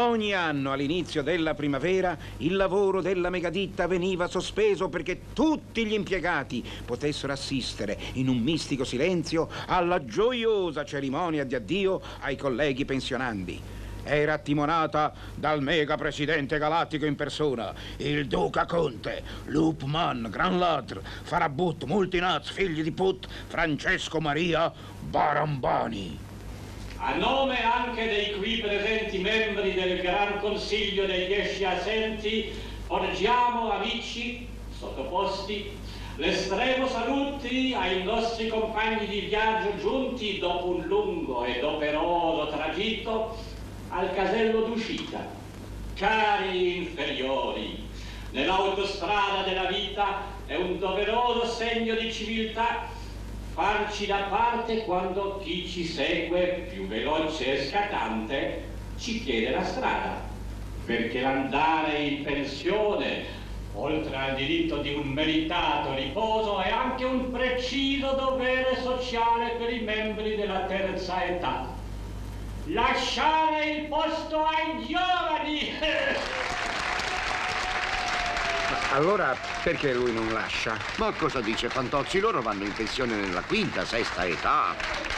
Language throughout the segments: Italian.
Ogni anno all'inizio della primavera il lavoro della megaditta veniva sospeso perché tutti gli impiegati potessero assistere in un mistico silenzio alla gioiosa cerimonia di addio ai colleghi pensionandi. Era timonata dal mega presidente galattico in persona, il Duca Conte, Lupman, Gran Ladr, Farabut, Multinaz, figli di Put, Francesco Maria Barambani. A nome anche dei qui presenti membri del Gran Consiglio dei 10 assenti, porgiamo, amici sottoposti, l'estremo saluti ai nostri compagni di viaggio giunti dopo un lungo ed operoso tragitto al casello d'uscita. Cari inferiori, nell'autostrada della vita è un doveroso segno di civiltà farci da parte quando chi ci segue più veloce e scattante ci chiede la strada, perché l'andare in pensione, oltre al diritto di un meritato riposo, è anche un preciso dovere sociale per i membri della terza età. Lasciare il posto ai giovani! Allora perché lui non lascia? Ma cosa dice Fantozzi? Loro vanno in pensione nella quinta, sesta età.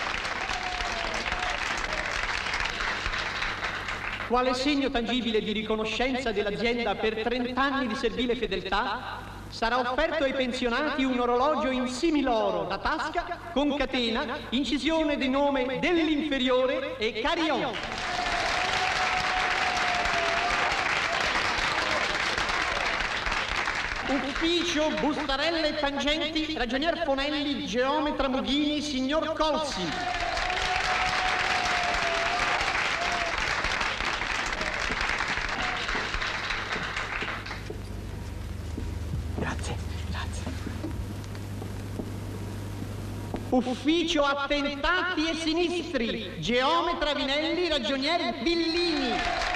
Quale segno tangibile di riconoscenza dell'azienda per 30 anni di servile fedeltà, sarà offerto ai pensionati un orologio in similoro da tasca con catena, incisione di nome dell'inferiore e carillon. Ufficio bustarelle e tangenti, ragionier Fonelli, geometra Mughini, signor Colsi. Grazie. Ufficio attentati e sinistri, geometra Vinelli, ragionier Villini.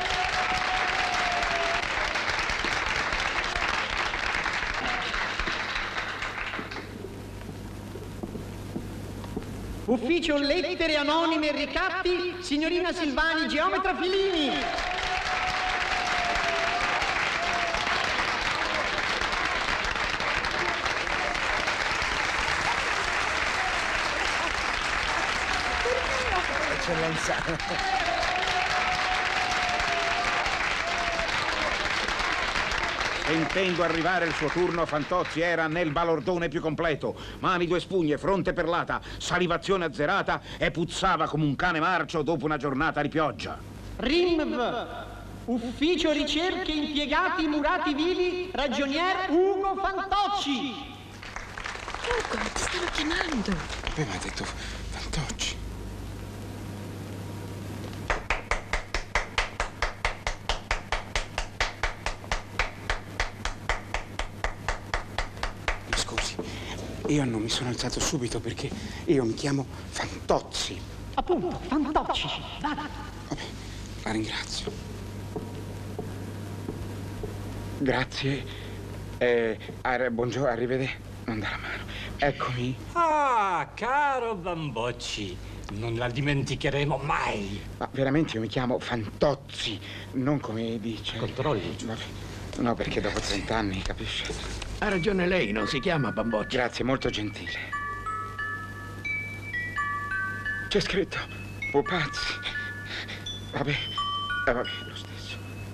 Ufficio lettere anonime e ricatti, signorina Silvani, geometra Filini. Eccellenza. Sentendo arrivare il suo turno, Fantozzi era nel balordone più completo. Mani due spugne, fronte perlata, salivazione azzerata e puzzava come un cane marcio dopo una giornata di pioggia. RIMV, Ufficio Ricerche Impiegati Murati Vivi, ragionier Ugo Fantocci. Ugo, ti stanno chiamando. Aveva detto Fantocci. Io non mi sono alzato subito perché io mi chiamo Fantozzi. Appunto, Fantocci. Vada. Vabbè, la ringrazio. Grazie. Buongiorno, arrivederci. Non dà la mano. Eccomi. Ah, caro Bambocci, non la dimenticheremo mai. Ma veramente io mi chiamo Fantozzi, non come dice. Controlli. Vabbè. No, perché dopo 30 anni, capisce? Ha ragione lei, non si chiama Bambocci. Grazie, molto gentile. C'è scritto Pupazzi. Vabbè, lo stesso.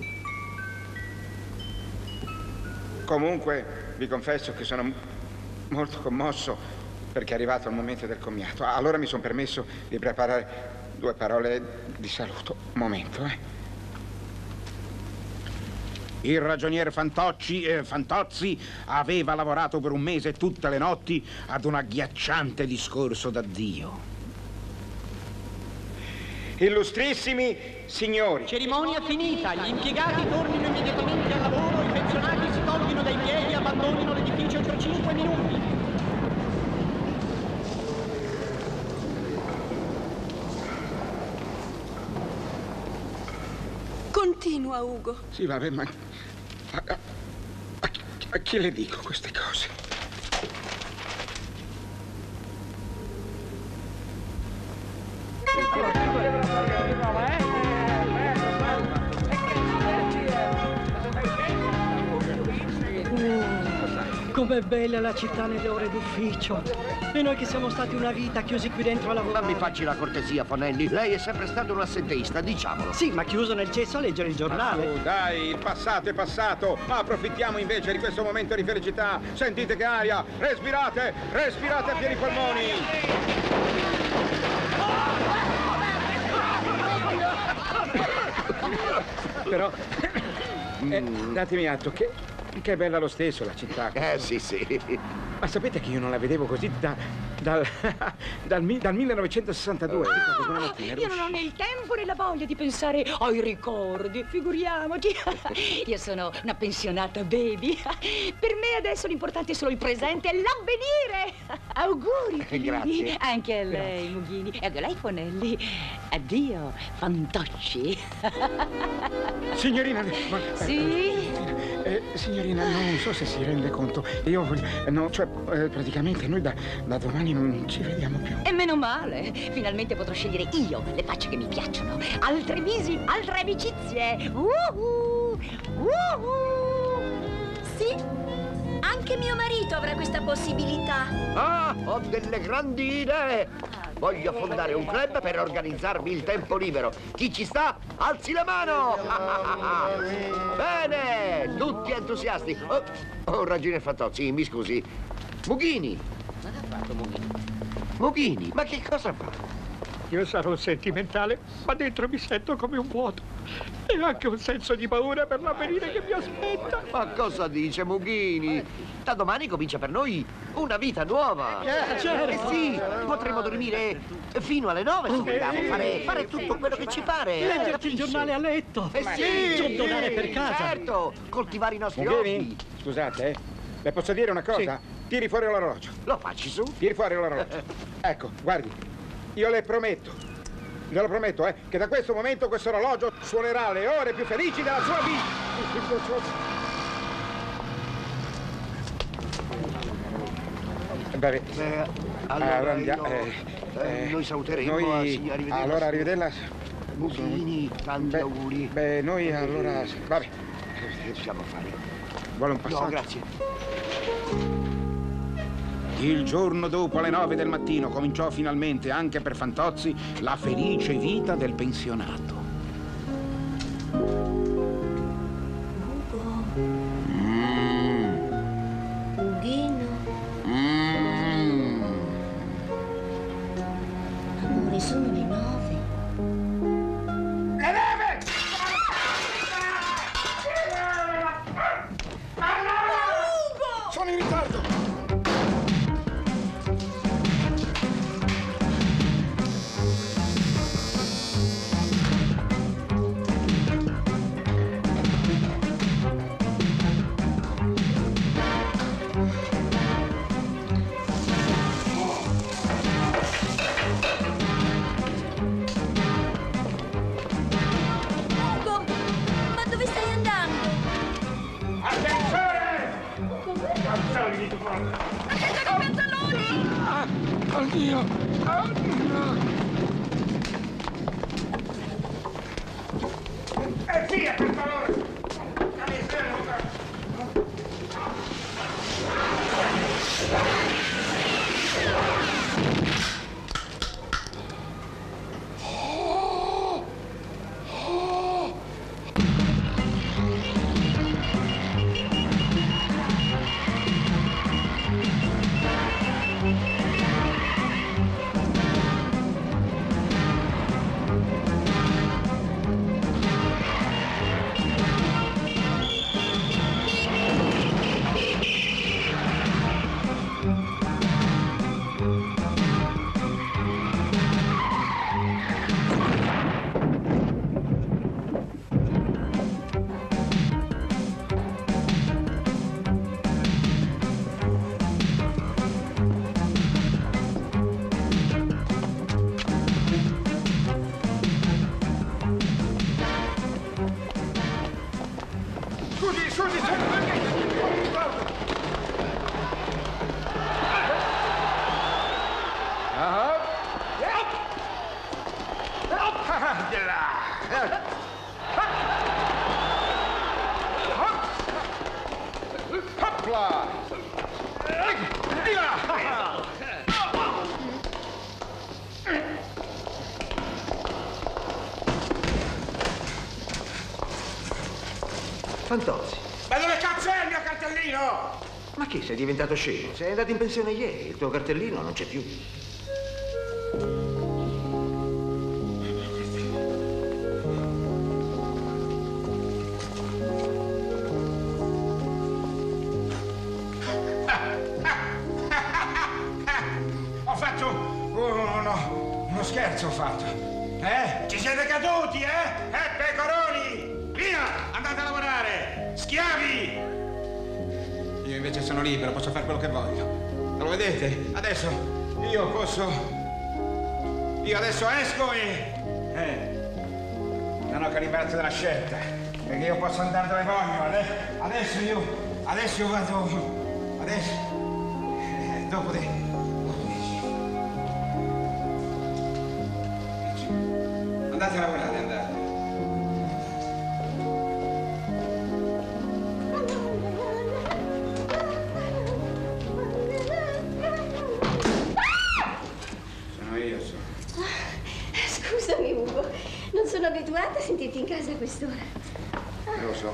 Comunque, vi confesso che sono molto commosso perché è arrivato il momento del commiato. Allora mi sono permesso di preparare 2 parole di saluto. Un momento, Il ragionier Fantozzi aveva lavorato per un mese tutte le notti ad un agghiacciante discorso d'addio. Illustrissimi signori. Cerimonia finita, gli impiegati tornino immediatamente al lavoro, i pensionati si tolghino dai piedi e abbandonino l'edificio tra 5 minuti. Continua, Ugo. Sì, vabbè, ma a chi le dico queste cose? Com'è bella la città nelle ore d'ufficio. E noi che siamo stati una vita chiusi qui dentro a lavorare. Ma mi facci la cortesia, Fonelli. Lei è sempre stato un assenteista, diciamolo. Sì, ma chiuso nel cesso a leggere il giornale. Oh, dai, il passato è passato. Approfittiamo invece di questo momento di felicità. Sentite che aria. Respirate, respirate a pieni polmoni. Però, datemi atto che è bella lo stesso la città. Sì, sì. Ma sapete che io non la vedevo così dal 1962. Una mattina ero Io non ho né il tempo né la voglia di pensare ai ricordi, figuriamoci. Io sono una pensionata baby. Per me adesso l'importante è solo il presente e l'avvenire. Auguri, Pili. Grazie. Anche a lei, Mughini. E anche a lei, Fonelli. Addio, fantocci. Signorina, Sì? signorina, non so se si rende conto. Io no, cioè, praticamente noi da domani non ci vediamo più. E meno male. Finalmente potrò scegliere io le facce che mi piacciono. Altri visi, altre amicizie. Sì, anche mio marito avrà questa possibilità. Ah, ho delle grandi idee. Voglio fondare un club per organizzarmi il tempo libero. Chi ci sta? Alzi la mano! Bene, tutti entusiasti. Ho ragione, Fantozzi, mi scusi. Mughini. Ma che ha fatto Mughini? Mughini, ma che cosa fa? Io sarò sentimentale, ma dentro mi sento come un vuoto. E anche un senso di paura per l'avvenire che mi aspetta. Ma cosa dice Mughini? Da domani comincia per noi una vita nuova. Certo. Sì, potremo dormire fino alle 9 se vogliamo, fare tutto quello che ci pare. Leggerci il capisce? giornale a letto. Sì, Ciondolare per casa. Certo, coltivare i nostri Mughini, hobby. scusate, le posso dire una cosa? Tiri fuori l'orologio. Lo facci su. Tiri fuori l'orologio. Ecco, guardi, io le prometto, glielo prometto, che da questo momento questo orologio suonerà le ore più felici della sua vita. Vabbè, Allora, andiamo, noi saluteremo, noi, signora, arrivederla. allora, arrivederla. Mughini, tanti auguri. Beh, noi allora, vabbè, Che possiamo fare? vuole un passaggio? No, grazie. Il giorno dopo alle 9 del mattino cominciò finalmente anche per Fantozzi la felice vita del pensionato. Ughino. Amore, sono le 9. Sono in ritardo! Ugo, ma dove stai andando? Attenta con i pantaloni! Oddio! Via, per favore! Fantozzi. Ma dove cazzo è il mio cartellino? Ma che, sei diventato scemo? Sei andato in pensione ieri, il tuo cartellino non c'è più. Ho fatto uno scherzo, ho fatto. Ci siete caduti, pecoroni! Via! Andate a lavorare! Schiavi! Io invece sono libero, posso fare quello che voglio. Lo vedete? Adesso io adesso esco e... non ho che l'imbarazzo della scelta. Perché io posso andare dove voglio. Adesso io vado... Adesso... dopo di... Andate a lavorare, andate. Sono io. Scusami, Ugo. Non sono abituata a sentirti in casa a quest'ora. Lo so.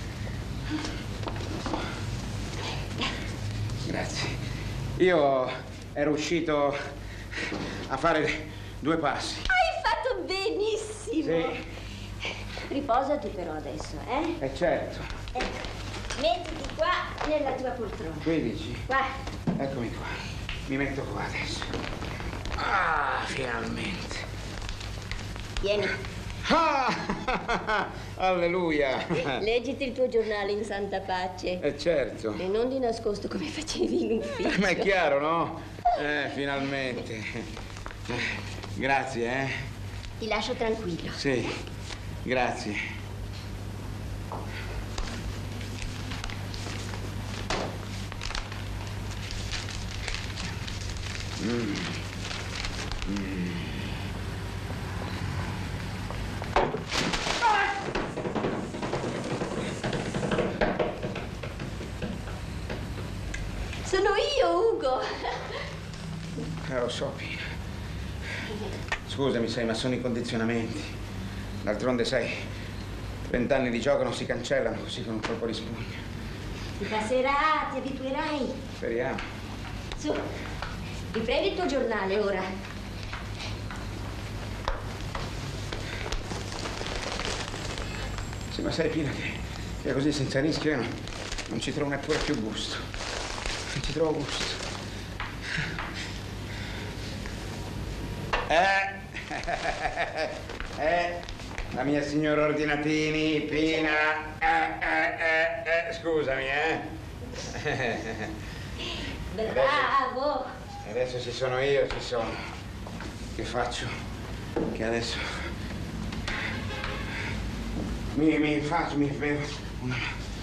Grazie. Io ero uscito a fare 2 passi. Hai fatto benissimo. Sì. Riposati però adesso, eh? Certo. Mettiti qua nella tua poltrona. 15. Qua. Eccomi qua. Mi metto qua adesso. Ah, finalmente. Vieni. Ah, alleluia. Leggiti il tuo giornale in santa pace. Certo. E non di nascosto come facevi in ufficio. Ma è chiaro, no? Finalmente. Grazie, Ti lascio tranquillo. Sì, grazie. Sono io, Ugo. Lo so, Pina. Scusami, sai, ma sono i condizionamenti. D'altronde, sai, 20 anni di gioco non si cancellano così con un colpo di spugna. Ti passerà, ti abituerai. Speriamo. Su, riprendi il tuo giornale ora. Sì, ma sai, Pina, che così senza rischio io non ci trovo neppure più gusto. Non ci trovo gusto. La mia signora Ordinatini, Pina. Scusami, Bravo. Adesso ci sono io, ci sono. Che faccio? Che adesso... Mi bevo una...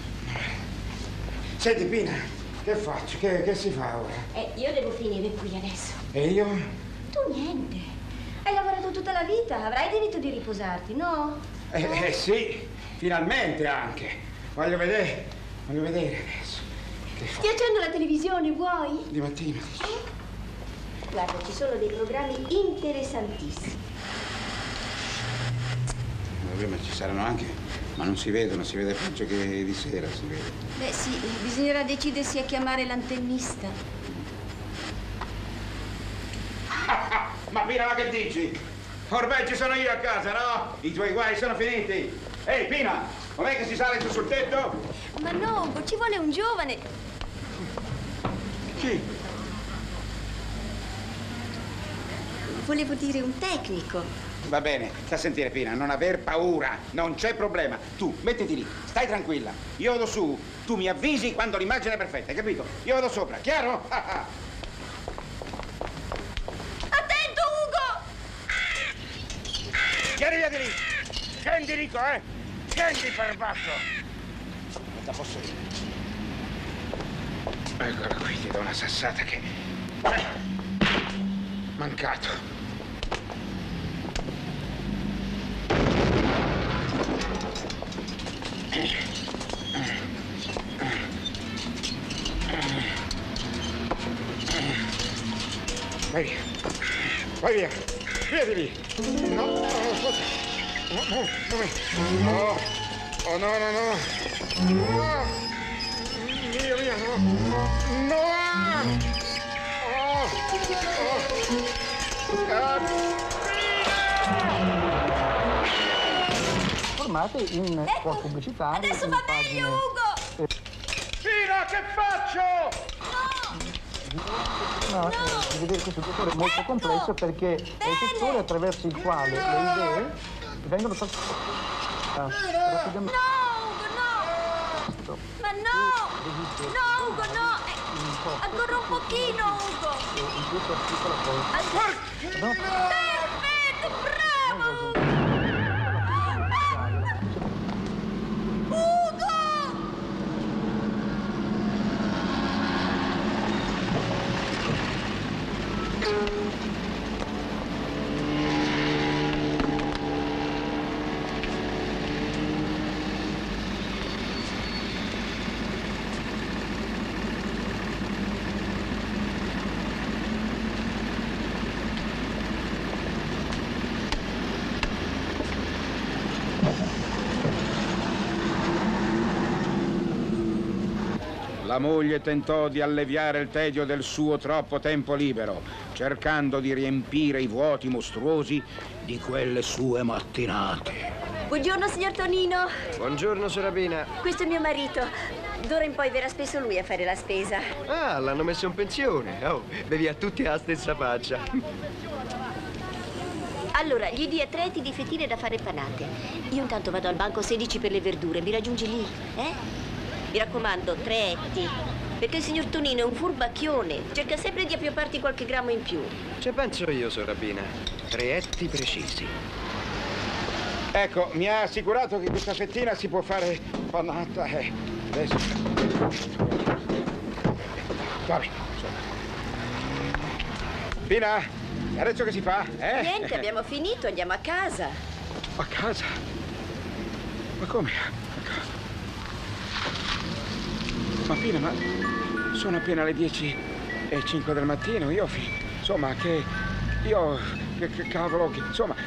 Senti, Pina, che faccio? Che si fa ora? Io devo finire qui adesso. E io? Tu niente. Hai lavorato tutta la vita, avrai diritto di riposarti, no? Sì, finalmente anche. Voglio vedere adesso. Che fa? Ti accendo la televisione, vuoi? Di mattina, dici? Guarda, ci sono dei programmi interessantissimi. Vabbè, ma ci saranno anche, ma non si vedono, si vede peggio che di sera, si vede. Beh sì, bisognerà decidersi a chiamare l'antennista. Ma Pina, ma che dici? Ormai ci sono io a casa, no? I tuoi guai sono finiti. Ehi, Pina, com'è che si sale giù sul tetto? Ma no, ci vuole un giovane. Chi? Volevo dire un tecnico. Va bene, sta a sentire, Pina, non aver paura, non c'è problema. Tu, mettiti lì, stai tranquilla. Io vado su, tu mi avvisi quando l'immagine è perfetta, hai capito? Io vado sopra, chiaro? Attento, Ugo! Vieni via di lì! Scendi, Rico, Scendi, perbacco! Non la posso dire. Eccola qui, ti do una sassata che... Mancato. Vai via. Vai via. Via di lì. No, ascolta. No. Oh, no, no, no. No. Mio, no. No. Oh. Formate in spot pubblicitari. Adesso va meglio, Ugo! Fina, che faccio? No, di vedere questo settore molto complesso perché è il settore attraverso il quale le idee vengono rapidamente. No, Ugo, no! Ma no! No, Ugo, no! Ancora un pochino, Ugo! No. Perfetto, bravo! Ugo! La moglie tentò di alleviare il tedio del suo troppo tempo libero, cercando di riempire i vuoti mostruosi di quelle sue mattinate. Buongiorno, signor Tonino. Buongiorno, Sorabina. Questo è mio marito. D'ora in poi verrà spesso lui a fare la spesa. Ah, l'hanno messo in pensione. Oh, bevi a tutti la stessa faccia. Allora, gli dia 3 etti di fettine da fare panate. Io intanto vado al banco 16 per le verdure. Mi raggiungi lì, eh? Mi raccomando, 3 etti. Perché il signor Tonino è un furbacchione. Cerca sempre di appiopparti qualche grammo in più. Ci penso io, Sorabina. 3 etti precisi. Ecco, mi ha assicurato che questa fettina si può fare panata. Adesso. Tomi. Fina, adesso che si fa? Niente, abbiamo finito, andiamo a casa. A casa? Ma come? Ma Pina, ma sono appena le 10:05 del mattino, insomma, che cavolo,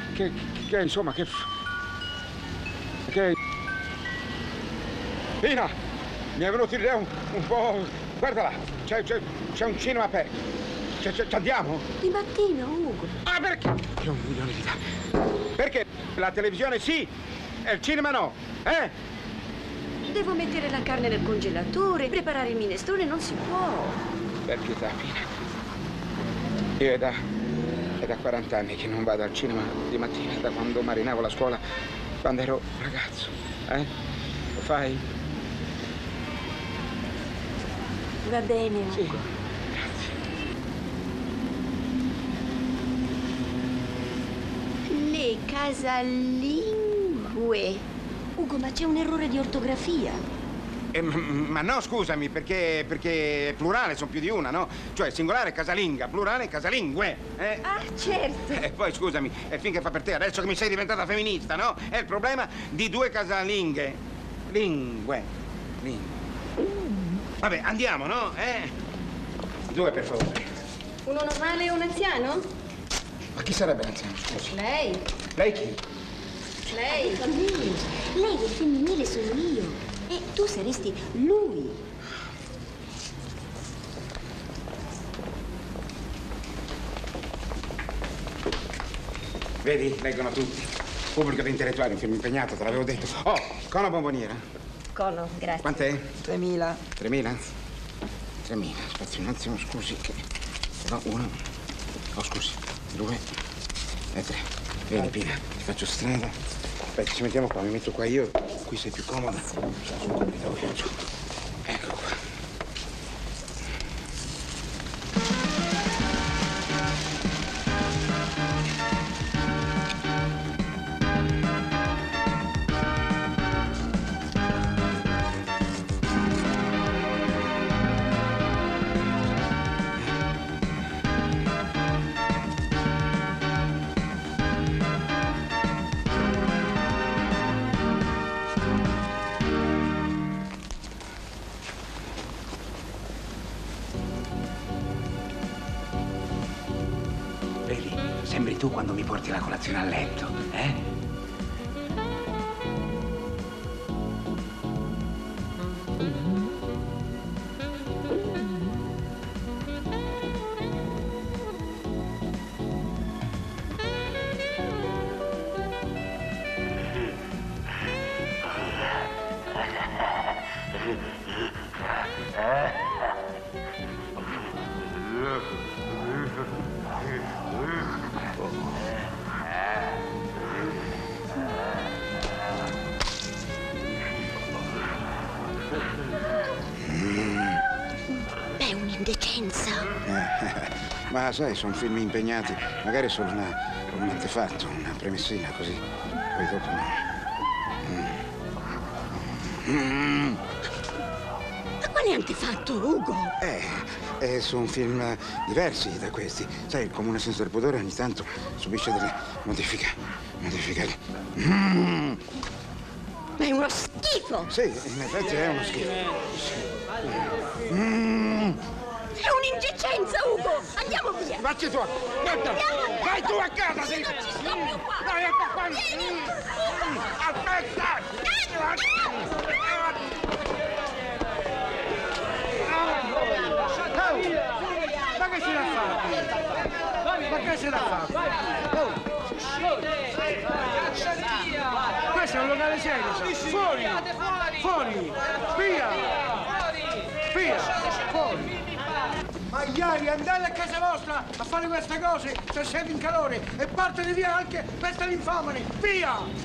Pina, mi è venuto l'idea un po', guarda là, c'è un cinema aperto, ci andiamo? Di mattino, Ugo. Ah, perché? Io 1 milione di idee. Perché la televisione sì e il cinema no, eh? Devo mettere la carne nel congelatore, preparare il minestrone, non si può. Per pietà, Pina. Io è da 40 anni che non vado al cinema di mattina, da quando marinavo la scuola, quando ero ragazzo. Lo fai? Va bene, Ugo. Sì, grazie. Le casalingue. Ugo, ma c'è un errore di ortografia. Ma no, scusami, perché è plurale, sono più di una, no? Cioè, singolare casalinga, plurale casalingue, eh? Ah, certo. E poi, scusami, è fin che fa per te, adesso che mi sei diventata femminista, no? È il problema di 2 casalinghe. Lingue. Vabbè, andiamo, no? 2, per favore. Uno normale e un anziano? Ma chi sarebbe l'anziano, scusi? Lei. Lei chi? Lei. Lei è femminile, sono io. E tu saresti lui. Vedi, leggono tutti. Pubblico di intellettuali, un film impegnato, te l'avevo detto. Oh, cono bomboniera. Cono, grazie. Quant'è? 3.000. 3.000? 3.000. Aspetta un attimo, scusi, che... No, 1. Oh, scusi. 2 e 3. Vedi, Pina, ti faccio strada. Aspetta, ci mettiamo qua, mi metto qua io. Qui sei più comoda. Sono compito. Ecco qua. Sembri tu quando mi porti la colazione a letto, eh? indecenza. Ma sai, sono film impegnati, magari solo un antefatto, una premessina, così. Poi dopo Ma quale antefatto, Ugo? sono film diversi da questi. Sai, il comune senso del pudore ogni tanto subisce delle modifiche. Ma è uno schifo! Sì, in effetti è uno schifo. È un'indecenza, Ugo! Andiamo via! Vacci tu! Vai tu a casa! Io non ci sto più qua! Dai, ecco qua! Vieni! Aspetta! Ma che ce l'ha fatto? Ma che ce l'ha fatto? Questo è un locale serio, sa? Fuori! Fuori! Via! Via! Fuori! Magliari, andate a casa vostra a fare queste cose se siete in calore e partete via anche questa l'infamane! Via!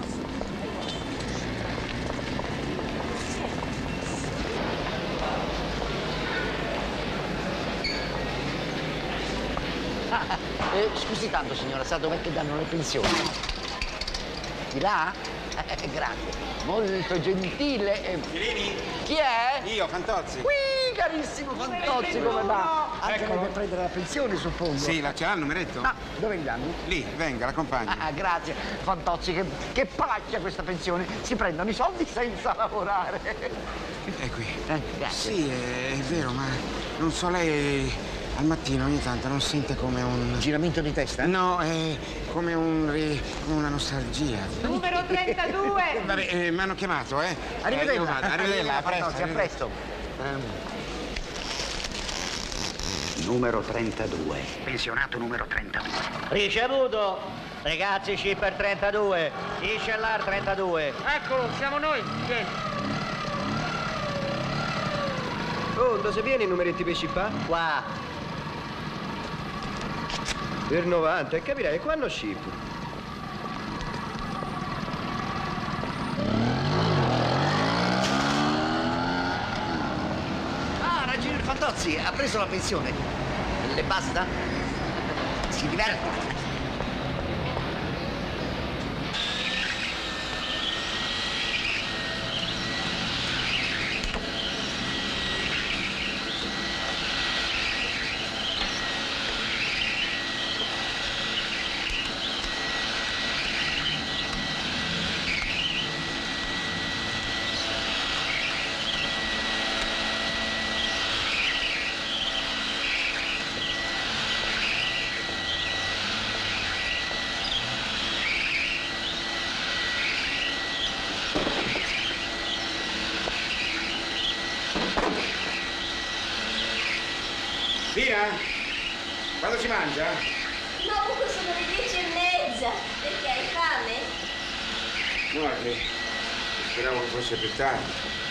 Scusi tanto, signora, sa dov'è che danno le pensioni? Di là? Grazie. Molto gentile. Chirini? Chi è? Io, Fantozzi. Qui, carissimo Fantozzi, come va? Anche lei per prendere la pensione, suppongo. Sì, ce l'ha il numeretto? Ah, dove li danno? Lì, venga, l'accompagno. Grazie. Fantozzi, che pacchia questa pensione. Si prendono i soldi senza lavorare. È qui. Grazie. Sì, è vero, ma non so, lei al mattino ogni tanto non sente come un Giramento di testa? No, è come una nostalgia. Numero 32! Vabbè, mi hanno chiamato, Arrivederla. Arrivederla, a presto. Fantozzi, a presto. Numero 32. Pensionato numero 32. Ricevuto! Ragazzi, C per 32. Iscellar 32. Eccolo, siamo noi. Vieni. Oh, dove viene i numeretti per scippa? Qua. Per 90, e capirai, quando scippo? Ragione Fantozzi, ha preso la pensione. Le basta? Si diverta. Pina? Quando si mangia? No, Ugo, sono le 10:30. Perché hai fame? No, speravo che fosse più tardi.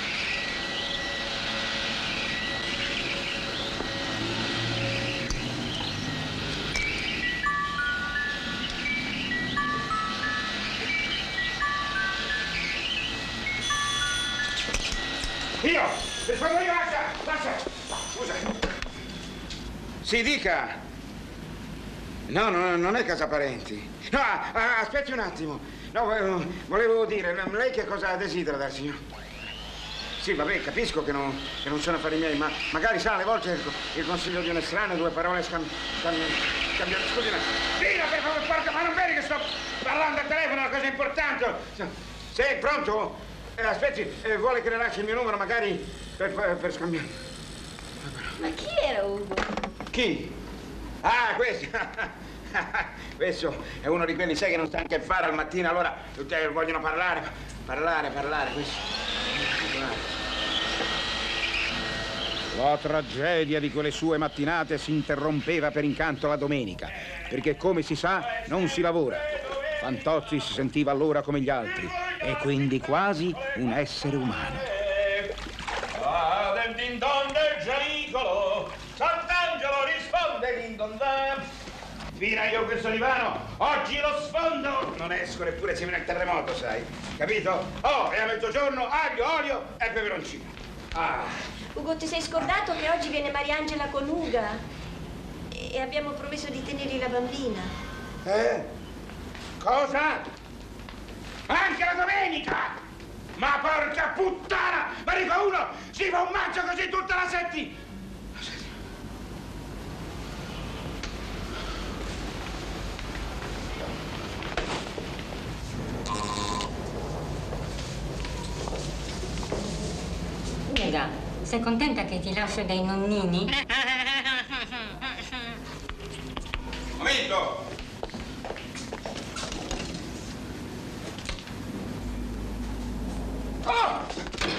Io! Rispondo io, lascia! Scusa. Si dica! No, non è casa parenti. No, aspetti un attimo. No, volevo dire, lei che cosa desidera dal signor? Sì, vabbè, capisco che non sono affari miei, ma magari sa, alle volte il consiglio di un estraneo, due parole scambiate. Scusi, Pina, per favore, porca, ma non vedi che sto parlando al telefono, una cosa importante? Sei pronto? Aspetti, vuole che le lasci il mio numero, magari per scambiare. Ma chi era Ugo? Chi? Ah, questo. Questo è uno di quelli, sai, che non sta anche a fare al mattino, allora tutti vogliono parlare, questo. La tragedia di quelle sue mattinate si interrompeva per incanto la domenica, perché come si sa non si lavora. Fantozzi si sentiva allora come gli altri e quindi quasi un essere umano. Del din don del Gianicolo, Sant'Angelo risponde din don dan. Fina, io questo divano, oggi lo sfondo, non esco neppure se viene il terremoto, sai? Capito? Oh, e a mezzogiorno aglio, olio e peperoncino. Ah, Ugo, ti sei scordato che oggi viene Mariangela con Uga? E abbiamo promesso di tenergli la bambina. Cosa? Anche la domenica? Ma porca puttana! Ma dico uno, si fa un maggio così tutta la settimana! Uga, sei contenta che ti lascio dai nonnini? Momento! Oh!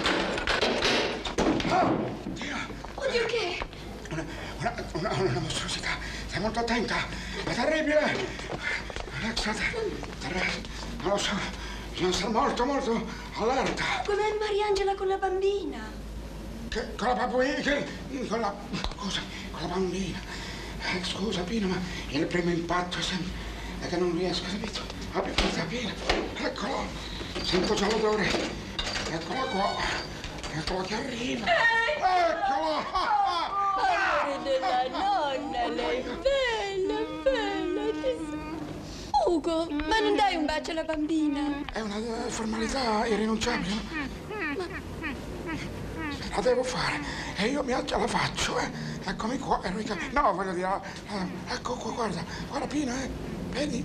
Oh! Dio! Oddio, che? Una mostruosità. Stai molto attenta. È terribile. Non lo so. Bisogna stare molto allerta. Com'è Mariangela con la bambina? Con la bambina? Con la bambina. Scusa, Pino, ma il primo impatto è che non riesco, capito? Apri questa Pino. Eccolo. Sento già l'odore. Eccola qua. Eccola che arriva. Eccola. Amore della nonna, lei è bella, Ugo, ma non dai un bacio alla bambina? È una formalità irrinunciabile. La devo fare e io ce la faccio, Eccomi qua, Enrica. No, voglio dire, ecco qua, guarda Pino, vedi?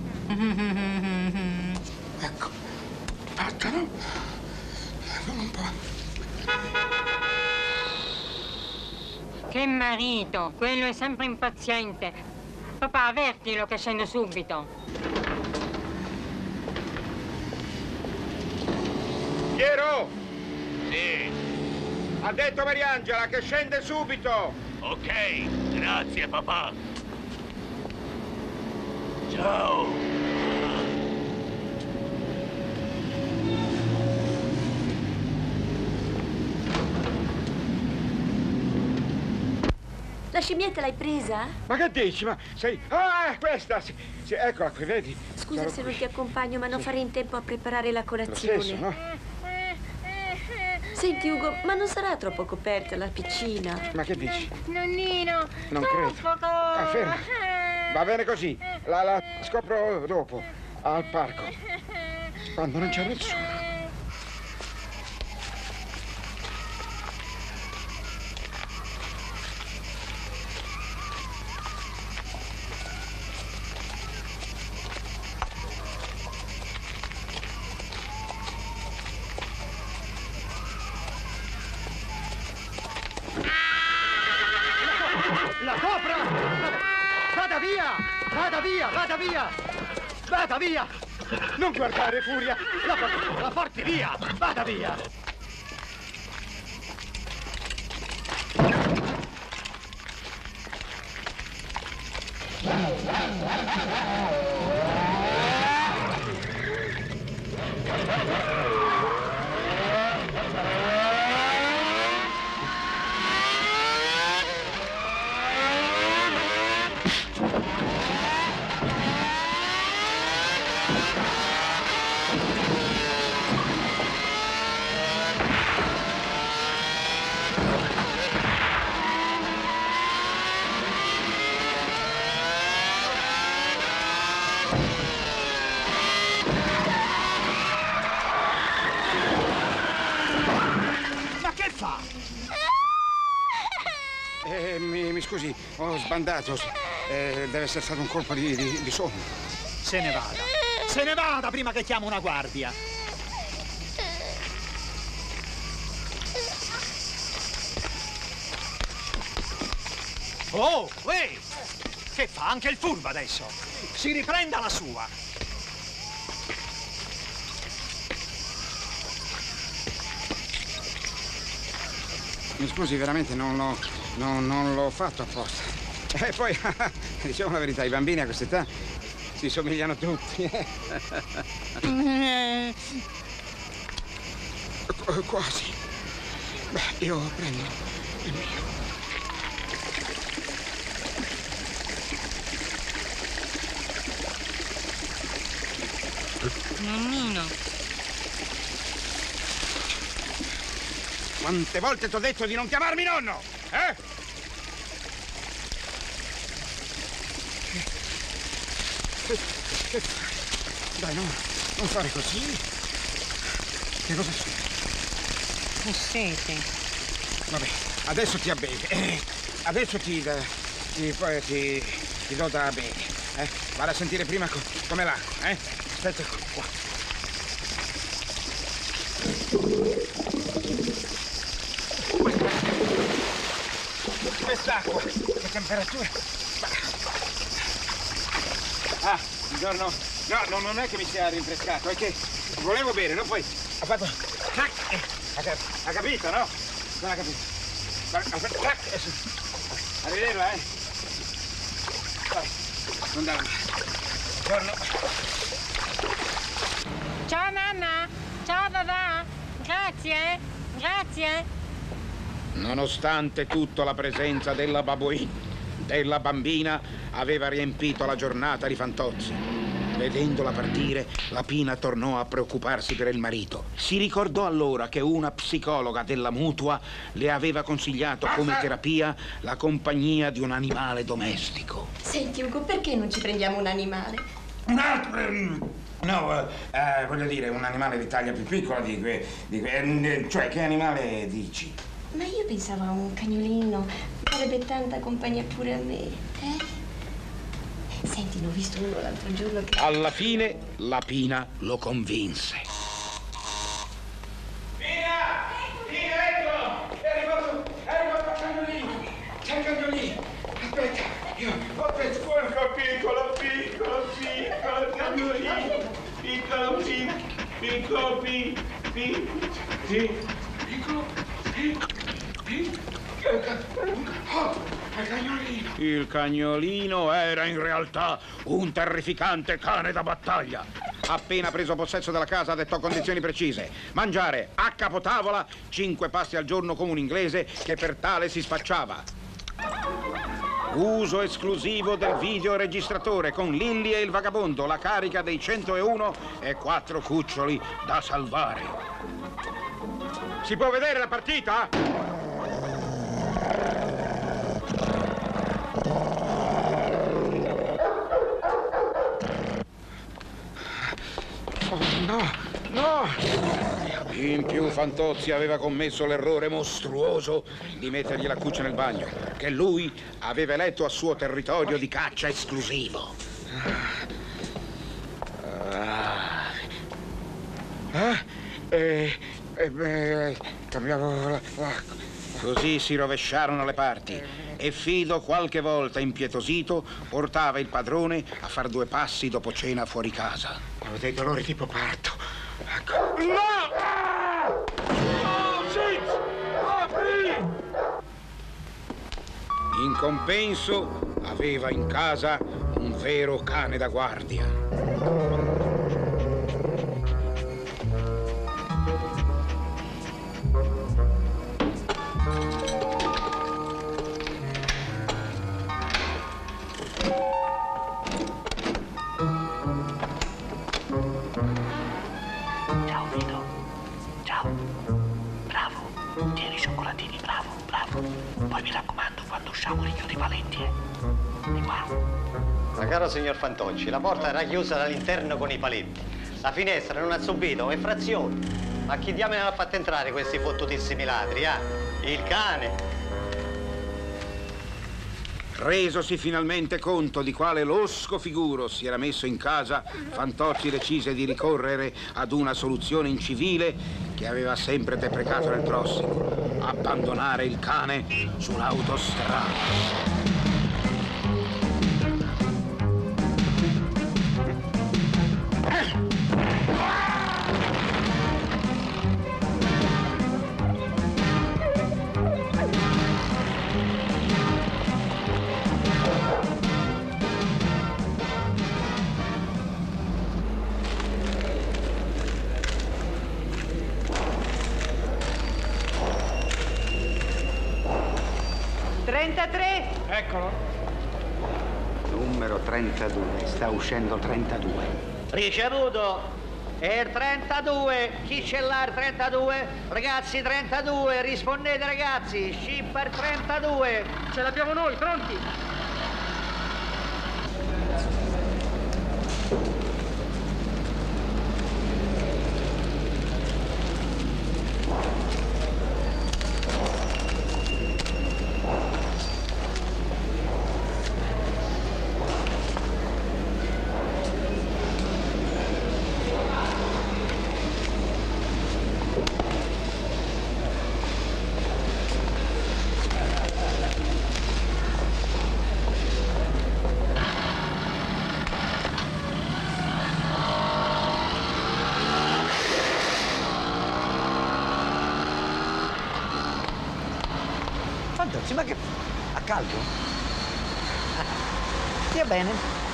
Ecco, fatta, no? Ecco un po'. Che marito, quello è sempre impaziente. Papà, avvertilo che scendo subito. Piero! Sì. Ha detto Mariangela che scende subito! Ok, grazie papà. Ciao. La scimmietta l'hai presa? Ma che dici? Ma sei... Ah, questa! Sì, eccola qui, vedi? Scusa se non ti accompagno, ma non farei in tempo a preparare la colazione. Lo stesso, no? Senti, Ugo, ma non sarà troppo coperta la piscina? Ma che dici? Nonnino, Non credo. Ferma. Va bene così. La scopro dopo, al parco, quando non c'è nessuno. La copra! Vada via! Vada via! Vada via! Vada via! Non guardare, Furia! La porti via! Vada via! Mi scusi, ho sbandato. Deve essere stato un colpo di sonno. Se ne vada. Se ne vada prima che chiamo una guardia. Oh, ehi! Che fa? Anche il furbo adesso. Si riprenda la sua. Mi scusi, veramente non l'ho fatto apposta. E poi, diciamo la verità, i bambini a quest'età si somigliano tutti. Quasi. Beh, io prendo il mio. Nonnino. Quante volte ti ho detto di non chiamarmi nonno, eh? Dai, no, non fare così. Che cosa c'è? Ho sete. Vabbè, adesso ti abbevi. Adesso ti do da bere. Vado a sentire prima come l'acqua, Aspetta qua. Quest'acqua, che temperatura? Ah, buongiorno. No, non è che mi sia rinfrescato, è che volevo bere, no? Poi ha fatto... Ha capito, no? Non ha capito. Arrivederla, Non dava. Buongiorno. Ciao mamma, ciao papà, grazie, grazie. Nonostante tutto, la presenza della bambina aveva riempito la giornata di Fantozzi. Vedendola partire, la Pina tornò a preoccuparsi per il marito. Si ricordò allora che una psicologa della Mutua le aveva consigliato come terapia la compagnia di un animale domestico. Senti Ugo, perché non ci prendiamo un animale? Un altro? No, voglio dire, un animale di taglia più piccola cioè, che animale dici? Ma io pensavo a un cagnolino, farebbe tanta compagnia pure a me, Senti, ne ho visto uno l'altro giorno che... Alla fine, la Pina lo convinse. Pina! Pina, ecco! È arrivato il cagnolino! C'è il cagnolino! Aspetta, piccolo cagnolino! Il cagnolino era in realtà un terrificante cane da battaglia. Appena preso possesso della casa, dettò condizioni precise: mangiare a capotavola 5 pasti al giorno come un inglese che per tale si spacciava. Uso esclusivo del videoregistratore con Lilli e il vagabondo, la carica dei 101 e 4 cuccioli da salvare. Si può vedere la partita? No! In più Fantozzi aveva commesso l'errore mostruoso di mettergli la cuccia nel bagno, che lui aveva eletto a suo territorio di caccia esclusivo. Cambiavo l'acqua. Così si rovesciarono le parti e Fido, qualche volta impietosito, portava il padrone a far 2 passi dopo cena fuori casa. Ho dei dolori tipo parto. Ecco. No! In compenso, aveva in casa un vero cane da guardia. Ma caro signor Fantocci, la porta era chiusa dall'interno con i paletti. La finestra non ha subito effrazioni. Ma chi diamine l'ha fatto entrare questi fottutissimi ladri, Il cane! Resosi finalmente conto di quale losco figuro si era messo in casa, Fantozzi decise di ricorrere ad una soluzione incivile che aveva sempre deprecato nel prossimo: abbandonare il cane sull'autostrada. Eccolo. Numero 32, sta uscendo 32. Ricevuto. E il 32, chi ce l'ha il 32? Ragazzi, 32, rispondete ragazzi, scippa il 32. Ce l'abbiamo noi, pronti? Fantozzi, ma che... a caldo? Stia bene.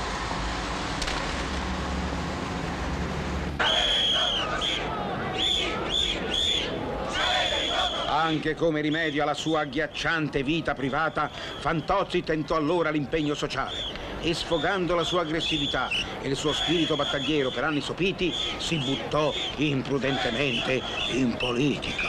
Anche come rimedio alla sua agghiacciante vita privata, Fantozzi tentò allora l'impegno sociale e, sfogando la sua aggressività e il suo spirito battagliero per anni sopiti, si buttò imprudentemente in politica.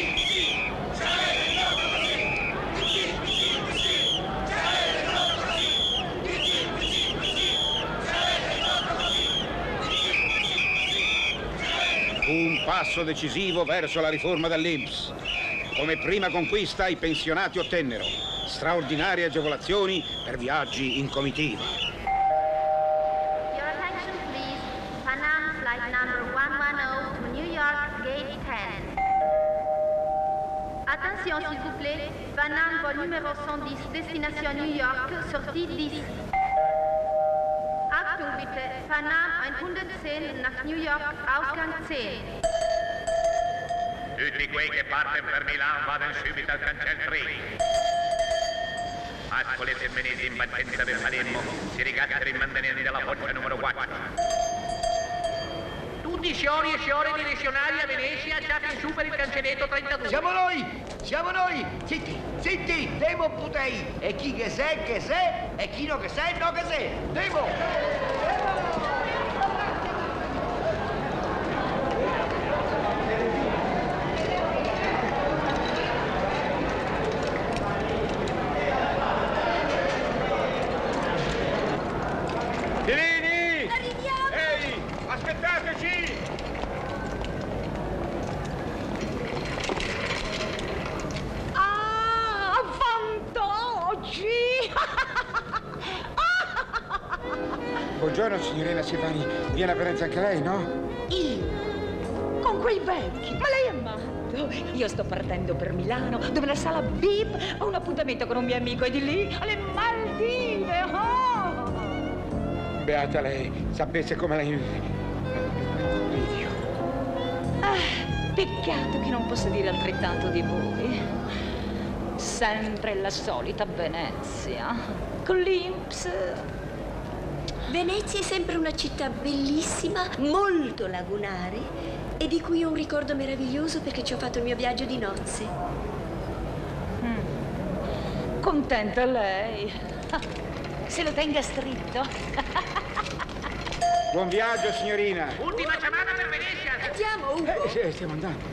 Fu un passo decisivo verso la riforma dell'INPS. Come prima conquista, i pensionati ottennero straordinarie agevolazioni per viaggi in comitiva. Your attention please. Panam flight number 110 to New York, gate 10. Attention s'il vous plaît. Panam vol numéro 110, destination New York, sortie 10. Achtung bitte, Panam 110 nach New York, Ausgang 10. Tutti quei che partono per Milano vadano subito al cancello 3. Mascoli e femminili in partenza per Palermo si ricattano in mantenere della forza numero 4. Tutti sciori e sciore direzionali a Venezia, già fin su per il cancelletto 32. Siamo noi! Zitti, zitti, Demo Putei! E chi che sei, e chi no che sei, no che sei! Demo! Pilini! Arriviamo! Ehi, aspettateci! Ah, Fantozzi! Buongiorno, signorina Silvani. Viene a Firenze anche lei, no? Io? Con quei vecchi? Ma lei è matto? Io sto partendo per Milano, dove la sala VIP ho un appuntamento con un mio amico e di lì alle Maldive! Oh! Beata lei, sapesse come la invidio. Peccato che non possa dire altrettanto di voi. Sempre la solita Venezia, con l'Inps. Venezia è sempre una città bellissima, molto lagunare e di cui ho un ricordo meraviglioso perché ci ho fatto il mio viaggio di nozze. Contenta lei. Se lo tenga stretto. Buon viaggio, signorina. Ultima chiamata per Venezia. Andiamo, Ugo. Sì, stiamo andando.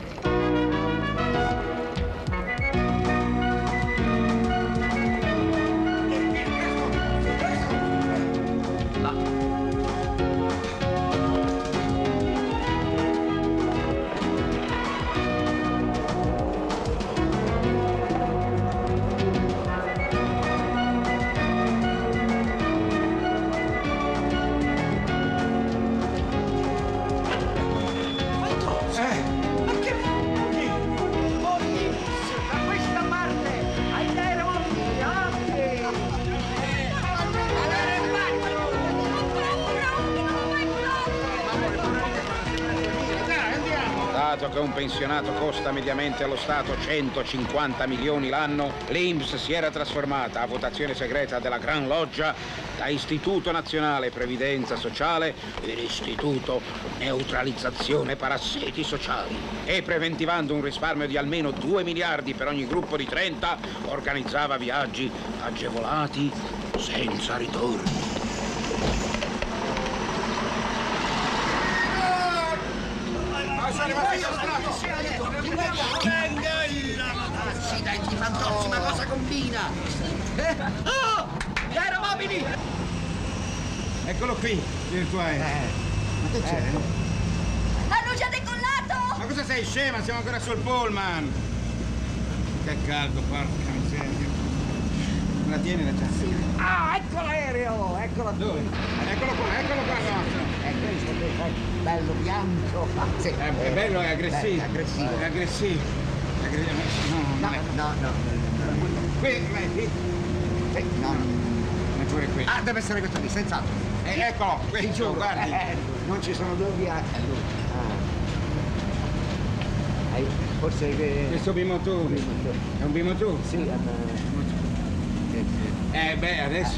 Dato che un pensionato costa mediamente allo Stato 150 milioni l'anno, l'INPS si era trasformata, a votazione segreta della Gran Loggia, da Istituto Nazionale Previdenza Sociale in Istituto Neutralizzazione Parassiti Sociali. E preventivando un risparmio di almeno 2 miliardi per ogni gruppo di 30, organizzava viaggi agevolati senza ritorno. Eccolo qui, il tuo aereo. Ma che c'è? Hanno già decollato! Ma cosa sei scema? Siamo ancora sul pullman. Che caldo, porca miseria. La tieni la giacca? Sì. Ah, ecco l'aereo! Eccolo dove? Eccolo qua il nostro. È questo, bello bianco. Sì. È bello, è aggressivo. È aggressivo. È aggressivo. No. Qui, metti? Sì, no. Pure qui. Ah, deve essere questo lì, senz'altro. Eccolo, qui giù, guardi. Non ci sono dubbi. Forse che... Questo bimotore. È un bimotore? Sì, è beh, adesso...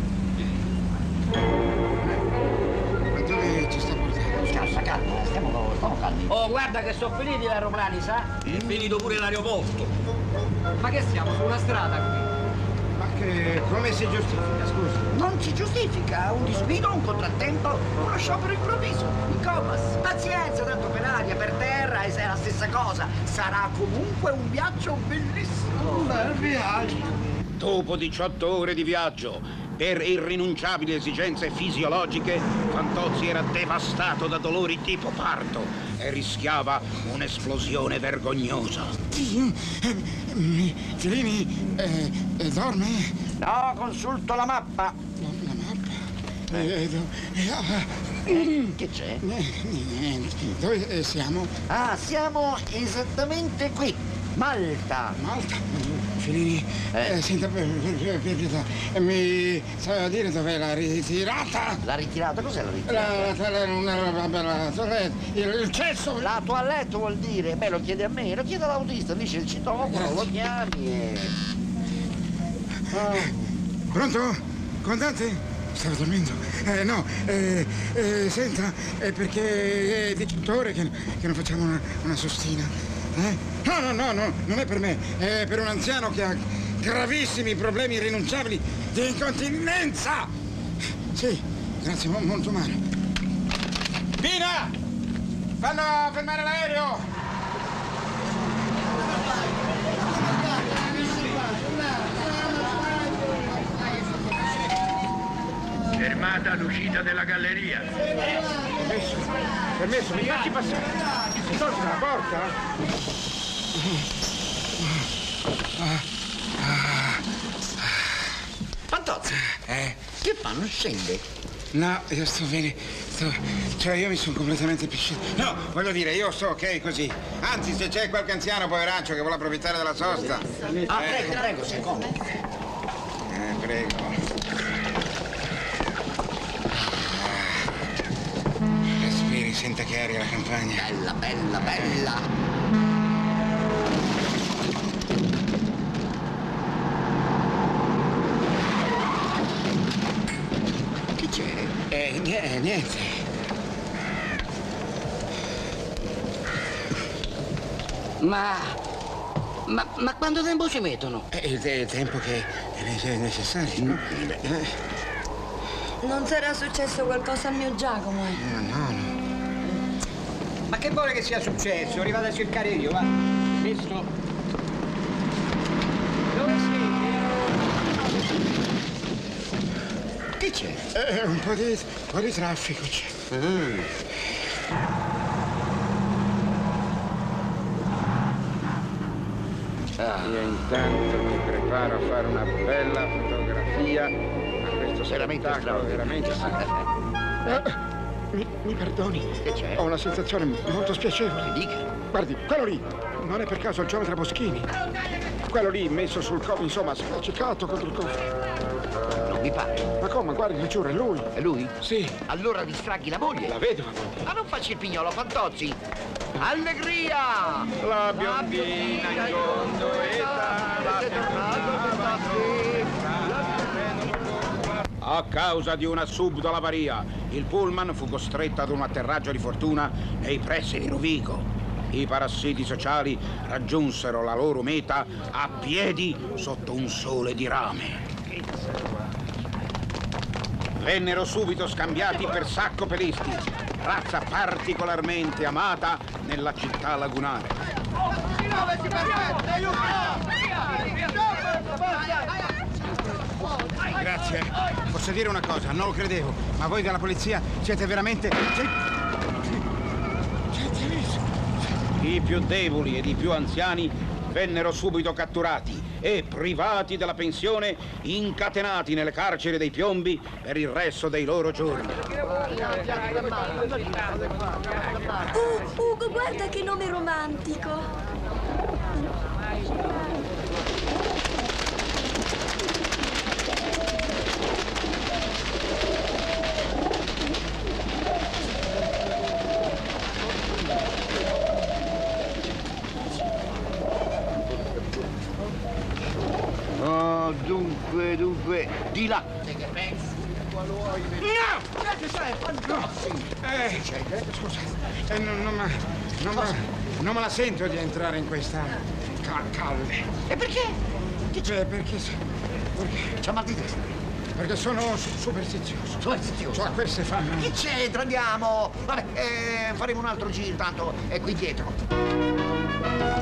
Ma dove ci sta portando? Calma, stiamo calmi. Oh, guarda che sono finiti gli aeroplani, sa? È finito pure l'aeroporto. Ma che siamo, su una strada qui? Ma che... come si giustifica, scusa? Non si giustifica, un disguido, un contrattempo, uno sciopero improvviso, i comas. Pazienza, tanto per aria, per terra, è la stessa cosa. Sarà comunque un viaggio bellissimo. Un bel viaggio. Dopo 18 ore di viaggio, per irrinunciabili esigenze fisiologiche, Fantozzi era devastato da dolori tipo parto e rischiava un'esplosione vergognosa. Filini, dorme? No, consulto la mappa. La mappa? Che c'è? Niente. Dove siamo? Ah, siamo esattamente qui. Malta. Filini, senta, per pietà, mi sai a dire dov'è la ritirata? La ritirata? Cos'è la ritirata? Il cesso! La toilette vuol dire? Beh, lo chiede a me, lo chiede all'autista, dice il citofono, lo chiami e... Pronto? Comandante? Stava dormendo? No, senta, è perché è 18 ore che non facciamo una sostina. No, non è per me, è per un anziano che ha gravissimi problemi irrinunciabili di incontinenza. Sì, grazie, molto male. Pina! Fanno fermare l'aereo! Fermata l'uscita della galleria. Permesso, mi facci passare. Si tolse la porta? Fantozzi! Che fa? Non scende? No, io sto bene. Cioè, io mi sono completamente pisciato. No, voglio dire, io sto ok così. Anzi, se c'è qualche anziano poveraccio che vuole approfittare della sosta. Prego, secondo. Prego. Respiri, senta che aria la campagna. Bella. Che c'è? Niente. Ma quanto tempo ci mettono? Il tempo che è necessario. Non sarà successo qualcosa al mio Giacomo? No. Ma che vuole che sia successo? Arrivate a cercare io, va? Visto? Dove siete? Che c'è? Un po' di traffico c'è. Io intanto mi preparo a fare una bella fotografia a questo spettacolo veramente Mi perdoni. Che c'è? Ho una sensazione molto spiacevole. Che dica? Guardi, quello lì non è per caso il geometra Boschini. Quello lì messo sul cofano, insomma, spaccicato contro il cofano. Non mi pare. Ma come? Guardi, mi giuro, è lui. È lui? Sì. Allora distraghi la moglie. La vedova. Ma non facci il pignolo, Fantozzi. Allegria! La biondina in gondoletta. A causa di una subdola avaria, il pullman fu costretto ad un atterraggio di fortuna nei pressi di Rovigo. I parassiti sociali raggiunsero la loro meta a piedi sotto un sole di rame. Vennero subito scambiati per saccopelisti, razza particolarmente amata nella città lagunare. Grazie. Posso dire una cosa? Non lo credevo. Ma voi della polizia siete veramente... I più deboli ed i più anziani vennero subito catturati e, privati della pensione, incatenati nelle carceri dei Piombi per il resto dei loro giorni. Ugo, guarda che nome romantico! Oh, dunque, di là. No! Che sei, Fantozzi? Scusate, non me la sento di entrare in questa calle. E perché? Perché c'ha mal di testa. Perché sono superstizioso. Superstizioso? Cioè, queste fanno... Che c'entra? Andiamo! Vabbè, faremo un altro giro, tanto è qui dietro.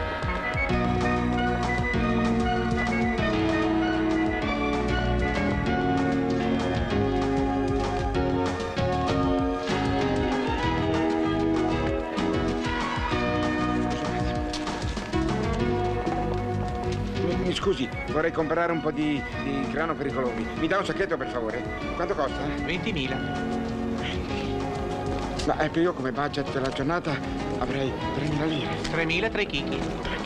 Mi scusi, vorrei comprare un po' di grano per i colombi. Mi dà un sacchetto, per favore? Quanto costa? 20.000. Ma io come budget della giornata avrei 3.000 lire. 3.000, 3 chicchi.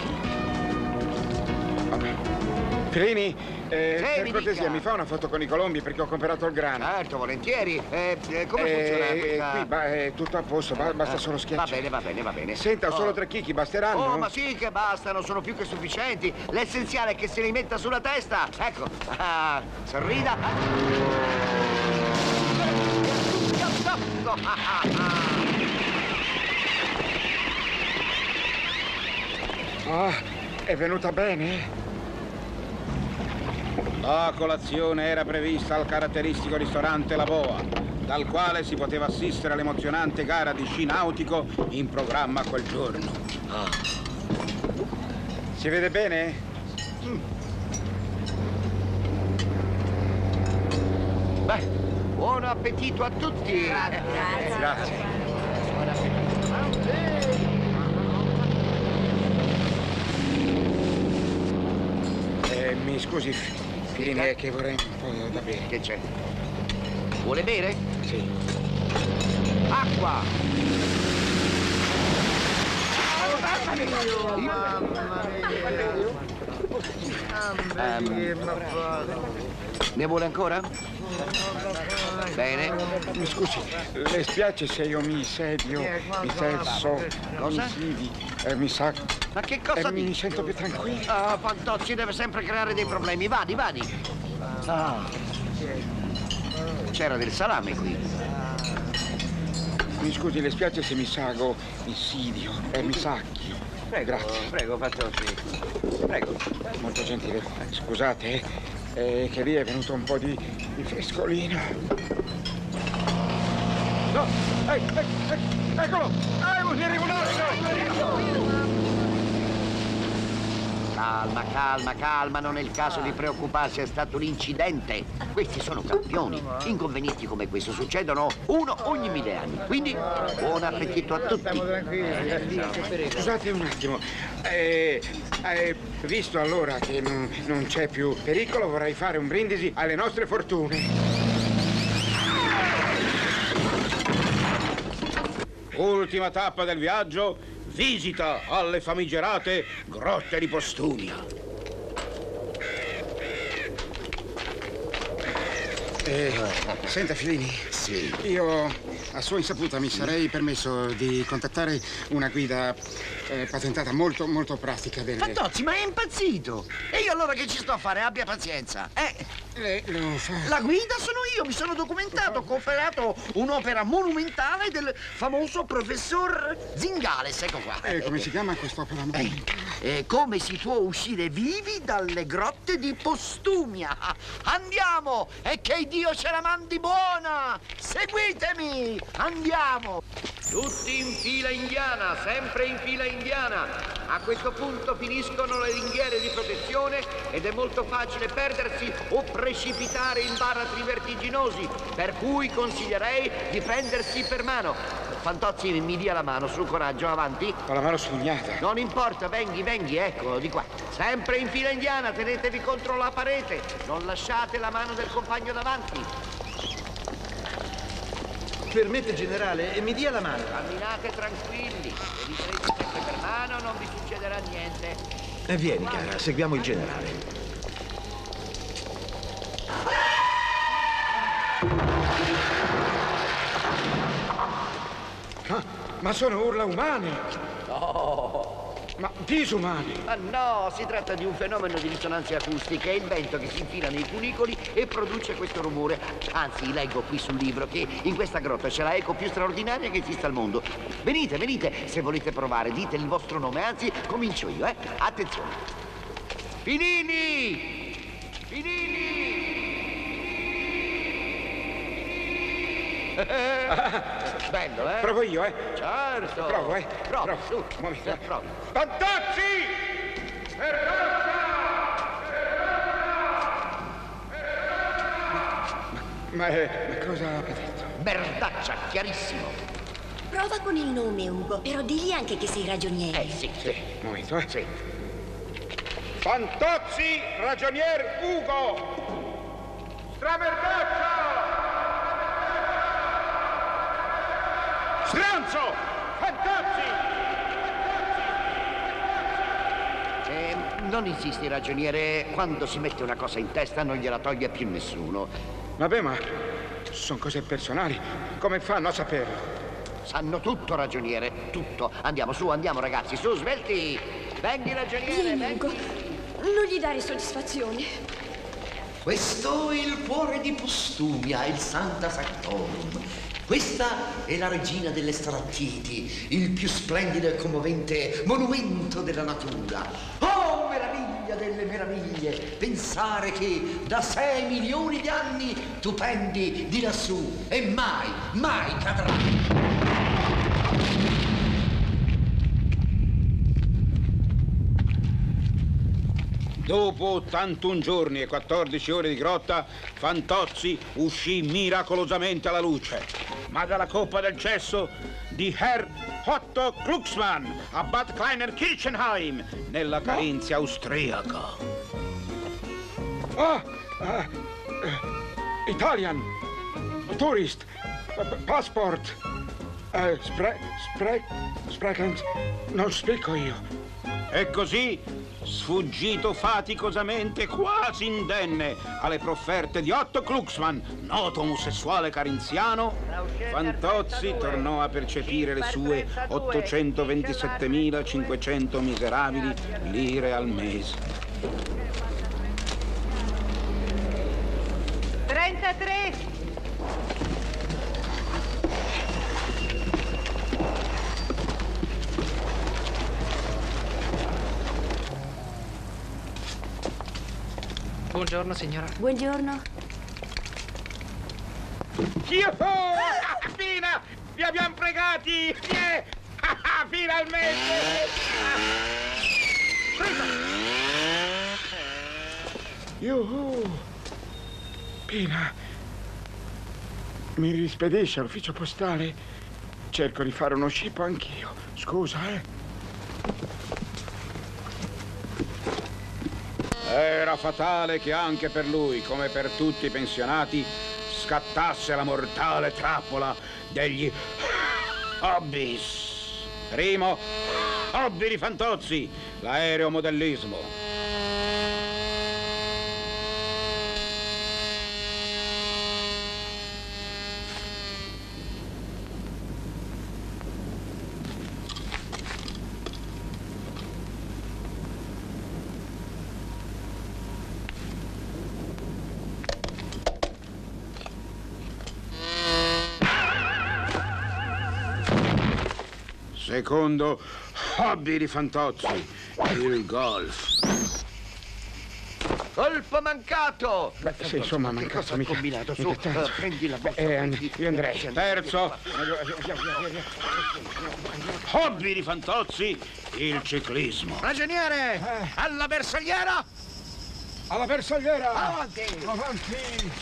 Vabbè. Filini, per mi cortesia, dica. mi fa una foto con i colombi perché ho comprato il grano. Certo, volentieri. Come funziona questa... Qui è tutto a posto, basta solo schiacciare. Va bene. Senta, solo 3 chicchi basteranno? Oh, ma sì che bastano, sono più che sufficienti. L'essenziale è che se li metta sulla testa. Ecco, sorrida. È venuta bene? La colazione era prevista al caratteristico ristorante La Boa, dal quale si poteva assistere all'emozionante gara di sci nautico in programma quel giorno. Si vede bene? Beh, buon appetito a tutti. Grazie. Buon appetito. Mi scusi, Filini, è che vorrei un po' da bere. Che c'è? Vuole bere? Sì. Acqua! Ne vuole ancora? Bene. Mi scusi, le spiace se io mi sedio, mi sesso, Cosa? mi sidi, mi sa... Ma che cosa mi dici? sento più tranquillo. Ah, Fantozzi deve sempre creare dei problemi. Vadi. C'era del salame qui. Mi scusi, le spiace se mi sago, mi sidio e mi sacchi. Grazie. Prego, Fantozzi. Prego. Molto gentile. Scusate, che lì è venuto un po' di frescolino. No! Eccolo! Mi arriva un altro! Calma, non è il caso di preoccuparsi, è stato un incidente. Questi sono campioni. Inconvenienti come questo succedono uno ogni 1000 anni. Quindi, buon appetito a tutti. Scusate un attimo, visto allora che non c'è più pericolo, vorrei fare un brindisi alle nostre fortune. Ultima tappa del viaggio, visita alle famigerate grotte di Postumia. Senta, Filini. Sì. Io, a sua insaputa, mi sarei permesso di contattare una guida patentata molto pratica del... Fantozzi, ma è impazzito! E io allora che ci sto a fare? Abbia pazienza. Lo fa... La guida sono io, mi sono documentato, ho comprato un'opera monumentale del famoso professor Zingales, ecco qua. come si chiama quest'opera monumentale? Come si può uscire vivi dalle grotte di Postumia? Andiamo! E che Dio ce la mandi buona! Seguitemi! Andiamo! Tutti in fila indiana, sempre in fila indiana. A questo punto finiscono le ringhiere di protezione ed è molto facile perdersi o precipitare in baratri vertiginosi, per cui consiglierei di prendersi per mano. Fantozzi, mi dia la mano, su, coraggio, avanti. Ho la mano spugnata. Non importa, venghi, ecco, di qua. Sempre in fila indiana, tenetevi contro la parete. Non lasciate la mano del compagno davanti. Permette, generale, e mi dia la mano. Camminate tranquilli, se vi prendete sempre per mano non vi succederà niente. Vieni, cara, seguiamo il generale. Ma sono urla umane! No! Ma disumani! Ma no, si tratta di un fenomeno di risonanza acustica, è il vento che si infila nei cunicoli e produce questo rumore. Anzi, leggo qui sul libro che in questa grotta c'è la eco più straordinaria che esista al mondo. Venite, se volete provare, dite il vostro nome, anzi, comincio io, Attenzione. Finini! Bello, eh? Provo io, Certo. Provo, Provo, su. Provo. Fantozzi! Ma cosa avete detto? Merdaccia, chiarissimo. Prova con il nome, Ugo, però digli anche che sei ragioniere. Sì. Un momento, Sì. Fantozzi, ragionier Ugo! Stramerdaccia! Stronzo! Fantozzi! Non insisti, ragioniere. Quando si mette una cosa in testa non gliela toglie più nessuno. Vabbè, ma sono cose personali. Come fanno a saperlo? Sanno tutto, ragioniere, tutto. Andiamo, su, andiamo, ragazzi, su, svelti! Venghi, ragioniere, Vieni, Ugo. Non gli dare soddisfazione. Questo è il cuore di Postumia, il Sancta Sanctorum. Questa è la regina delle stalattiti, il più splendido e commovente monumento della natura. Oh, meraviglia delle meraviglie! Pensare che da 6 milioni di anni tu pendi di lassù e mai cadrai. Dopo 81 giorni e 14 ore di grotta, Fantozzi uscì miracolosamente alla luce. Ma dalla coppa del cesso di Herr Otto Glucksmann a Bad Kleiner Kirchenheim, nella Carinzia austriaca. Italian, tourist, passport, Sprekland, non spiego io. E così, sfuggito faticosamente, quasi indenne, alle profferte di Otto Glucksmann, noto omosessuale carinziano, Fantozzi tornò a percepire le sue 827.500 miserabili lire al mese. 33! Buongiorno, signora. Buongiorno. Fina! Vi abbiamo pregati! Finalmente! Pina, mi rispedisce all'ufficio postale? Cerco di fare uno scippo anch'io. Scusa, Era fatale che anche per lui, come per tutti i pensionati, scattasse la mortale trappola degli hobbies. Primo hobby di Fantozzi, l'aeromodellismo. Secondo hobby di Fantozzi, il golf. Colpo mancato! Beh, sì, insomma, mancato. Cosa ha combinato? Su, prendi la borsa. Io andrei. Terzo. Hobby di Fantozzi, il ciclismo. Ragioniere, alla bersagliera! Alla bersagliera! Avanti! Avanti!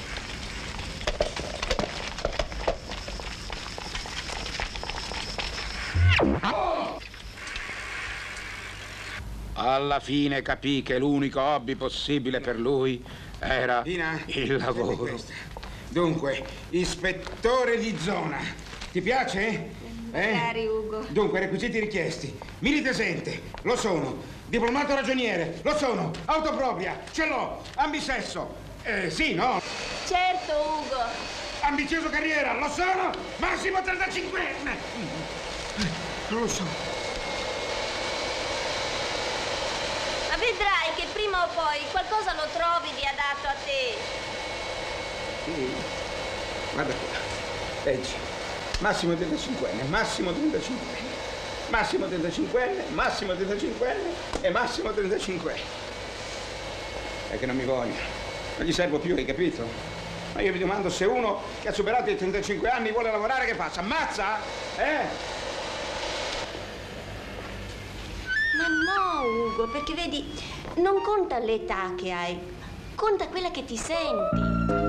Alla fine capì che l'unico hobby possibile per lui era Dina, il lavoro. questa. Dunque, ispettore di zona. Ti piace? Magari, Ugo. Dunque, requisiti richiesti. Militesente, lo sono. Diplomato ragioniere, lo sono. Auto propria, ce l'ho. Ambisesso, sì, no? Certo, Ugo. Ambizioso carriera, lo sono. Massimo 35enne. Non lo so. Ma vedrai che prima o poi qualcosa lo trovi di adatto a te. Sì. Guarda qua. Leggi. Massimo 35enne, massimo 35enne. Massimo 35enne, massimo 35enne e massimo 35enne. È che non mi voglio. Non gli servo più, hai capito? Ma io vi domando, se uno che ha superato i 35 anni vuole lavorare, che faccia? Ammazza? Ma no, Ugo, perché vedi, non conta l'età che hai, conta quella che ti senti.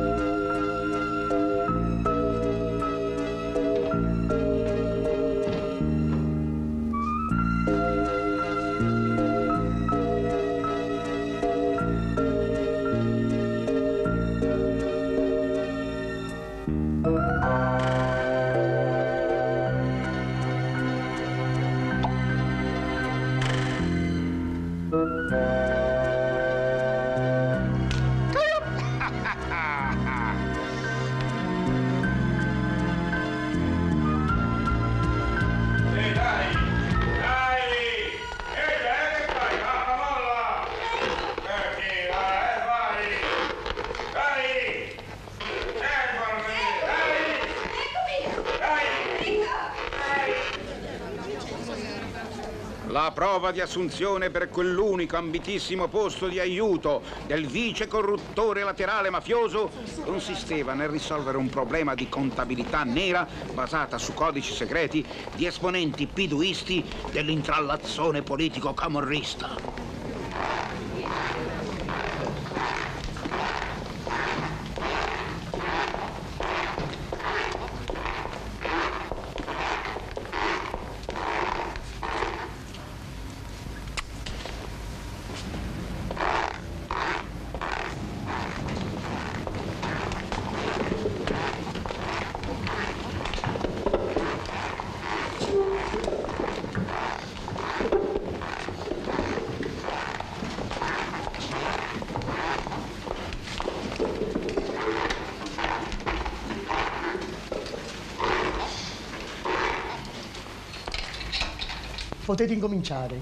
La prova di assunzione per quell'unico ambitissimo posto di aiuto del vice corruttore laterale mafioso consisteva nel risolvere un problema di contabilità nera basata su codici segreti di esponenti piduisti dell'intrallazzone politico camorrista. Potete incominciare.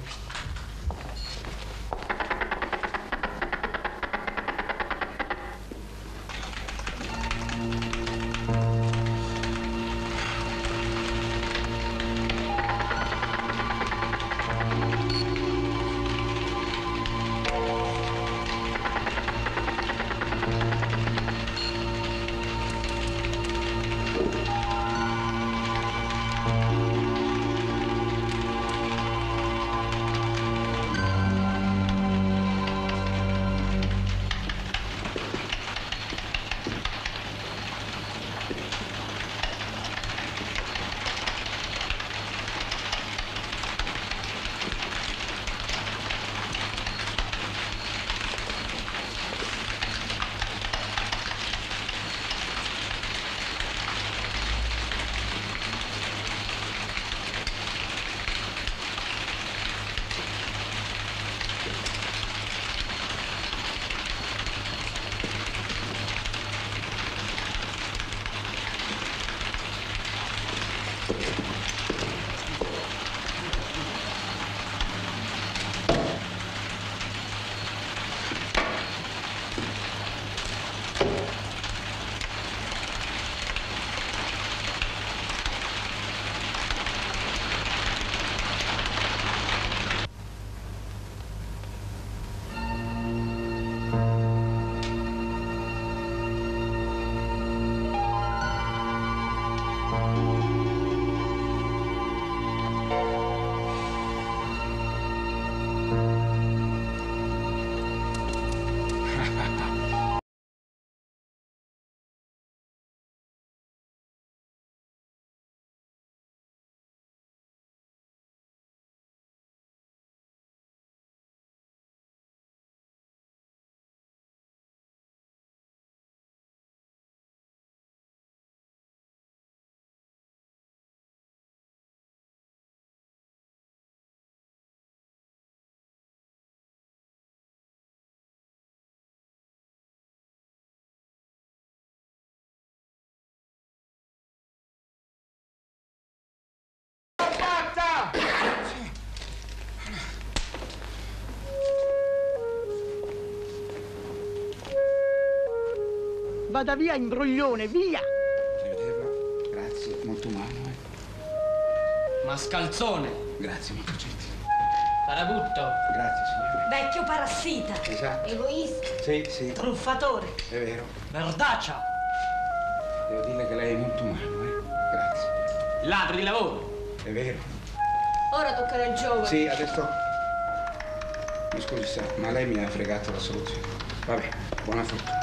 Vada via, imbroglione, via! Arrivederla. Grazie, molto umano, Mascalzone. Grazie, molto gentile. Farabutto. Grazie, signore. Vecchio parassita. Esatto. Egoista. Sì. Truffatore. È vero. Merdaccia. Devo dirle che lei è molto umano, Grazie. Ladro di lavoro. È vero. Ora toccherà al giovane. Sì, adesso... Mi scusi, sa, ma lei mi ha fregato la soluzione. Vabbè, buona fortuna.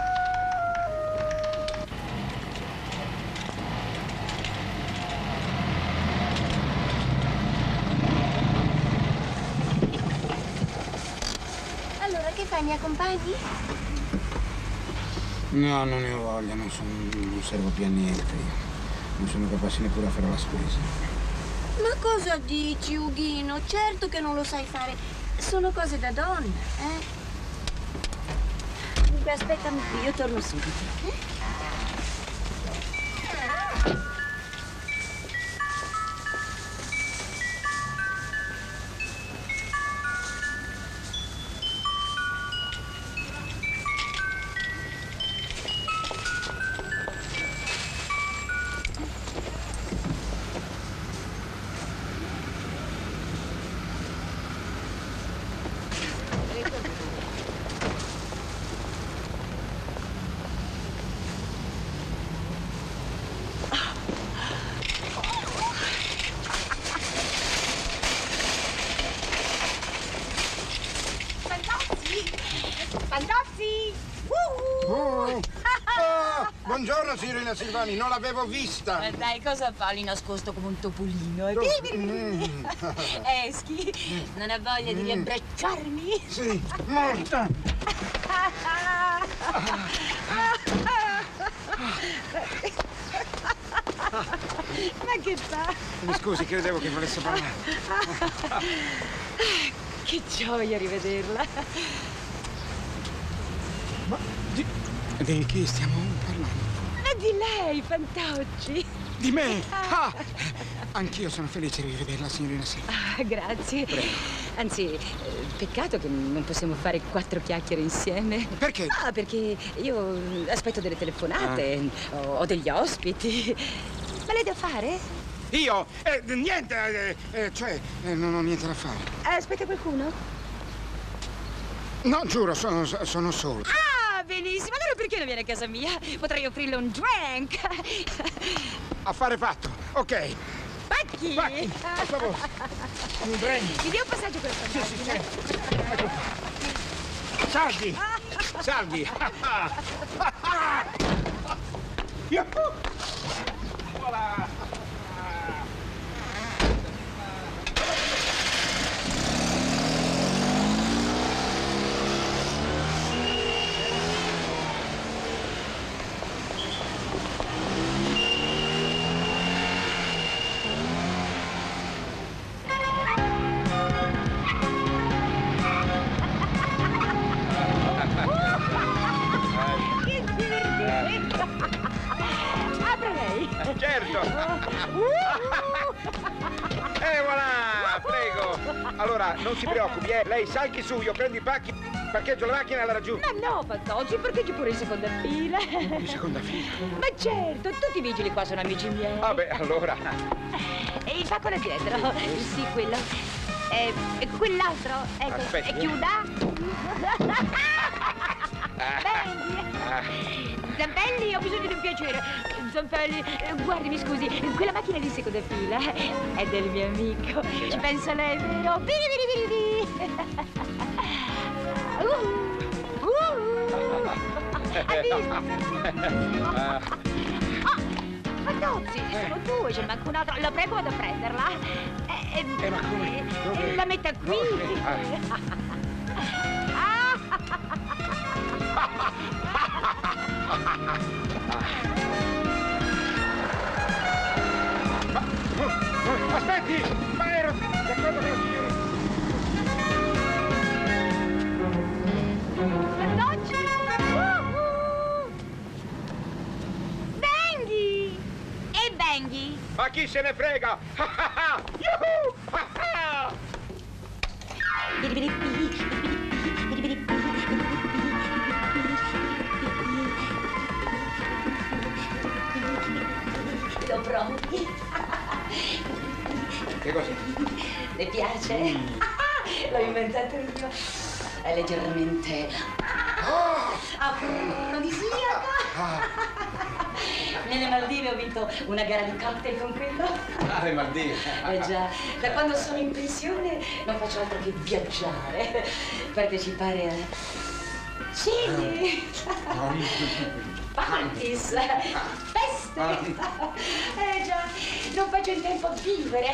Allora, che fai, mi accompagni? No, non ne ho voglia, non servo più a niente. Non sono capace neppure a fare la spesa. Ma cosa dici, Ughino? Certo che non lo sai fare. Sono cose da donna, Dunque, aspettami qui, io torno subito. Fantozzi! Buongiorno, signorina Silvani, non l'avevo vista. Dai, cosa fa lì nascosto come un topolino? Vieni. Eschi, non ha voglia di riabbracciarmi? Sì, morta. Ma che fa? Mi scusi, credevo che volesse parlare. Che gioia rivederla. Ma di chi stiamo parlando? Ma di lei, Fantocci. Di me? Ah! Anch'io sono felice di rivederla, signorina Silvani. Grazie. Prego. Anzi, peccato che non possiamo fare 4 chiacchiere insieme. Perché? Ah, perché io aspetto delle telefonate, ho degli ospiti. Ma lei da fare? Io? Niente, non ho niente da fare. Aspetta qualcuno? No, giuro, sono solo. Ah, benissimo. Allora perché non viene a casa mia? Potrei offrirle un drink. Affare fatto. Ok. Pacchi! Pacchi, per favore. Un drink. Mi dia un passaggio per favore. Sì. Salvi! Salvi! Voilà! Apre lei. Certo. E voilà, prego. Allora, non si preoccupi, lei salchi su, io prendo i pacchi, parcheggio la macchina e la raggiungo. Ma no, Fantocci, parcheggi pure in seconda fila. In seconda fila? Ma certo, tutti i vigili qua sono amici miei. Vabbè, allora. E il pacco da dietro? Sì, quello. Quell'altro, ecco, Aspetti. chiuda. Bene. Zampelli, ho bisogno di un piacere. Zampelli, guardi, mi scusi, quella macchina di seconda fila è del mio amico. Ci pensa lei, vero? Biri. Hai visto? Fantozzi, sono due, ce ne manca un'altra. La prego, vado a prenderla. Ma come? Dove? La metta qui. Aspetti! Ma ero d'accordo con la signora. Fantocci! Benghi! E Benghi? Ma chi se ne frega? Yuhu! pronti? Che cosa? Le piace? L'ho inventato io. È leggermente afrodisiaca. Nelle Maldive ho vinto una gara di cocktail con quello. Ah, le Maldive. Eh già, da quando sono in pensione non faccio altro che viaggiare, partecipare a cini, parties, feste. Eh già, non faccio in tempo a vivere.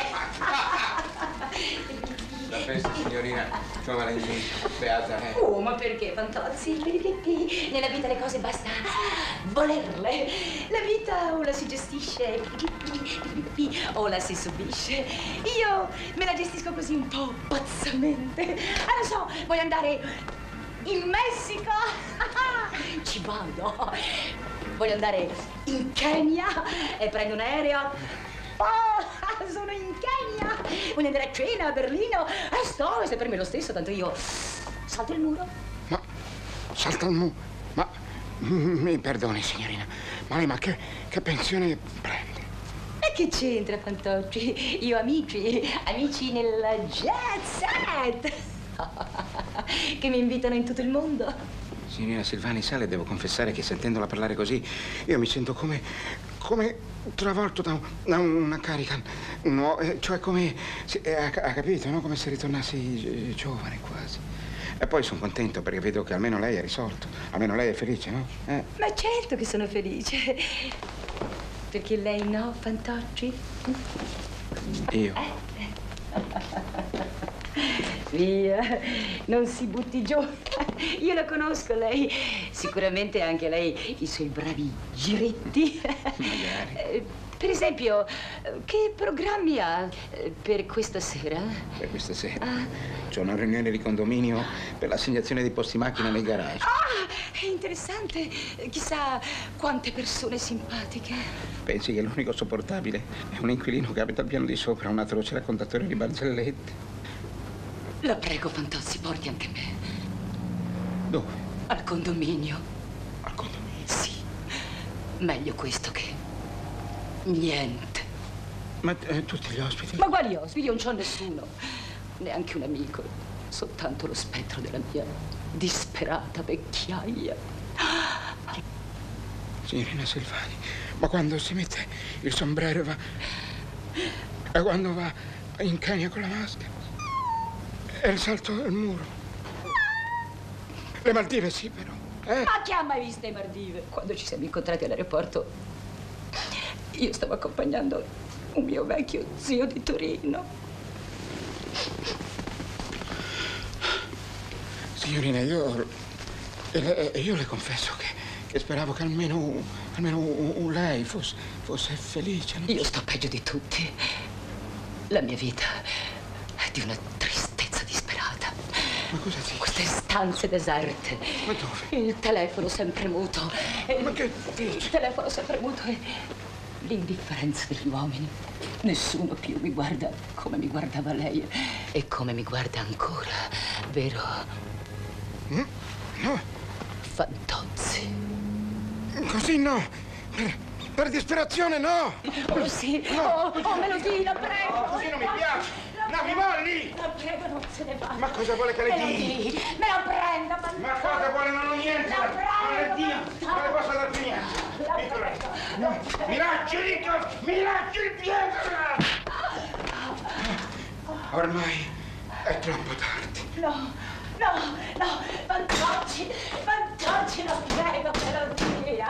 La festa, signorina, come la beata, Oh, ma perché, Fantozzi? Nella vita le cose basta volerle. La vita o la si gestisce o la si subisce. Io me la gestisco così un po' pazzamente. Ah, lo so, voglio andare in Messico. Ci vado. Voglio andare in Kenya e prendo un aereo. Oh, sono in Kenya! Voglio andare a cena a Berlino e sto, e se per me lo stesso, tanto io salto il muro. Ma salta il muro? Ma mi perdoni, signorina, ma lei che pensione prende? E che c'entra, Fantocci? Io amici nella jet set che mi invitano in tutto il mondo. Signorina Silvani, sa, le devo confessare che sentendola parlare così io mi sento come travolto da una carica, cioè come, ha capito, no? Come se ritornassi giovane quasi. E poi sono contento perché vedo che almeno lei è risolto, almeno lei è felice, no? Ma certo che sono felice. Perché lei no, Fantocci? Io? Via, non si butti giù. Io la conosco, lei. Sicuramente anche lei i suoi bravi giretti. Magari. Per esempio, che programmi ha per questa sera? Per questa sera? C'è una riunione di condominio per l'assegnazione di posti macchina nei garage. Ah, è interessante. Chissà quante persone simpatiche. Pensi che l'unico sopportabile è un inquilino che abita al piano di sopra, un atroce raccontatore di barzellette. La prego, Fantozzi, porti anche me. Dove? Al condominio. Al condominio? Sì. Meglio questo che niente. Ma tutti gli ospiti? Ma quali ospiti? Io non c'ho nessuno. Neanche un amico. Soltanto lo spettro della mia disperata vecchiaia. Signorina Silvani, ma quando si mette il sombrero e quando va in Kenya con la maschera e il salto del muro. Le Maldive sì, però. Ma chi ha mai visto le Maldive? Quando ci siamo incontrati all'aeroporto, io stavo accompagnando un mio vecchio zio di Torino. Signorina, io le confesso che speravo che almeno lei fosse felice. Io sto peggio di tutti. La mia vita è di una tristezza disperata. Ma cosa dici? Queste stanze deserte. Ma dove? Il telefono sempre muto. Ma che dici? Il telefono sempre muto e l'indifferenza degli uomini. Nessuno più mi guarda come mi guardava lei e come mi guarda ancora, vero? No. Fantozzi. Così no. Per disperazione no. Oh sì. No. Oh, Melodina, prego. No, così non mi piace. No, mi molli! La prego, non se ne va. Ma cosa vuole che le dia? Me la prenda, Ma cosa vuole? Non ho niente! La prego! Non le dia! Non le posso dar più niente! No, mi lasci, Ricco! Mi lasci il piede! Ormai è troppo tardi. No, Fantocci, la prego, Melodina.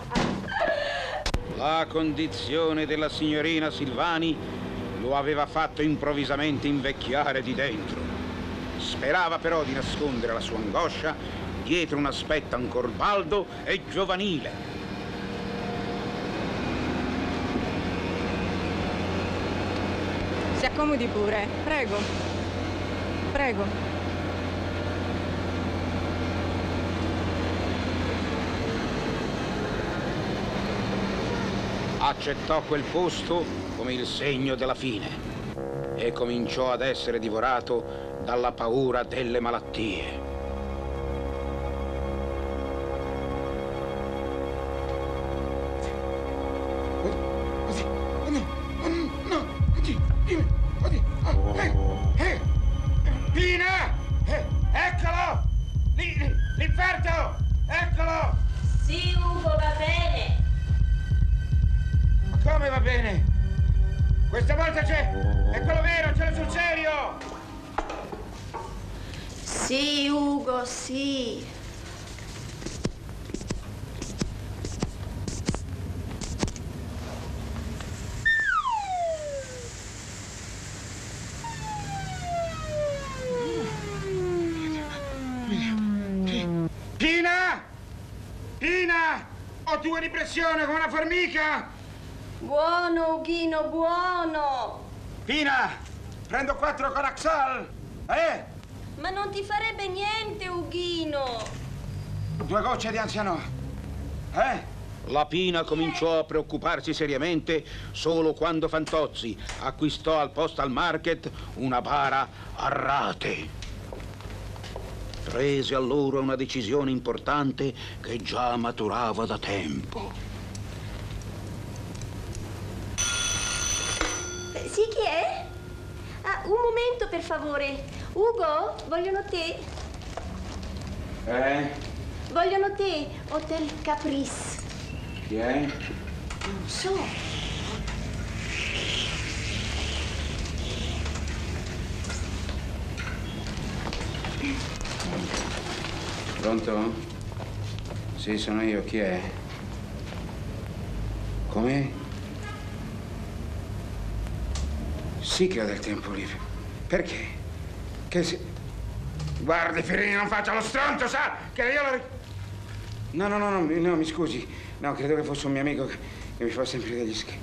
La condizione della signorina Silvani lo aveva fatto improvvisamente invecchiare di dentro. Sperava però di nascondere la sua angoscia dietro un aspetto ancor baldo e giovanile. Si accomodi pure, prego. Prego. Accettò quel posto come il segno della fine e cominciò ad essere divorato dalla paura delle malattie. Questa volta c'è! È quello vero, ce l'ho sul serio! Sì, Ugo, sì. Pina! Pina! Ho tua ripressione come una formica! Buono, Ughino, buono! Pina! Prendo 4 Coraxal! Ma non ti farebbe niente, Ughino! 2 gocce di anziano! La Pina cominciò a preoccuparsi seriamente solo quando Fantozzi acquistò al Postal Market una bara a rate. Prese allora una decisione importante che già maturava da tempo. Sì, chi è? Ah, un momento, per favore. Ugo, vogliono te. Vogliono te, Hotel Caprice. Chi è? Non so. Pronto? Sì, sono io. Chi è? Come? Sì che ho del tempo libero. Perché? Che se... Guardi, Ferrini, non faccia lo stronzo, sa? Che io lo... No, mi scusi. No, credo che fosse un mio amico che mi fa sempre degli scherzi.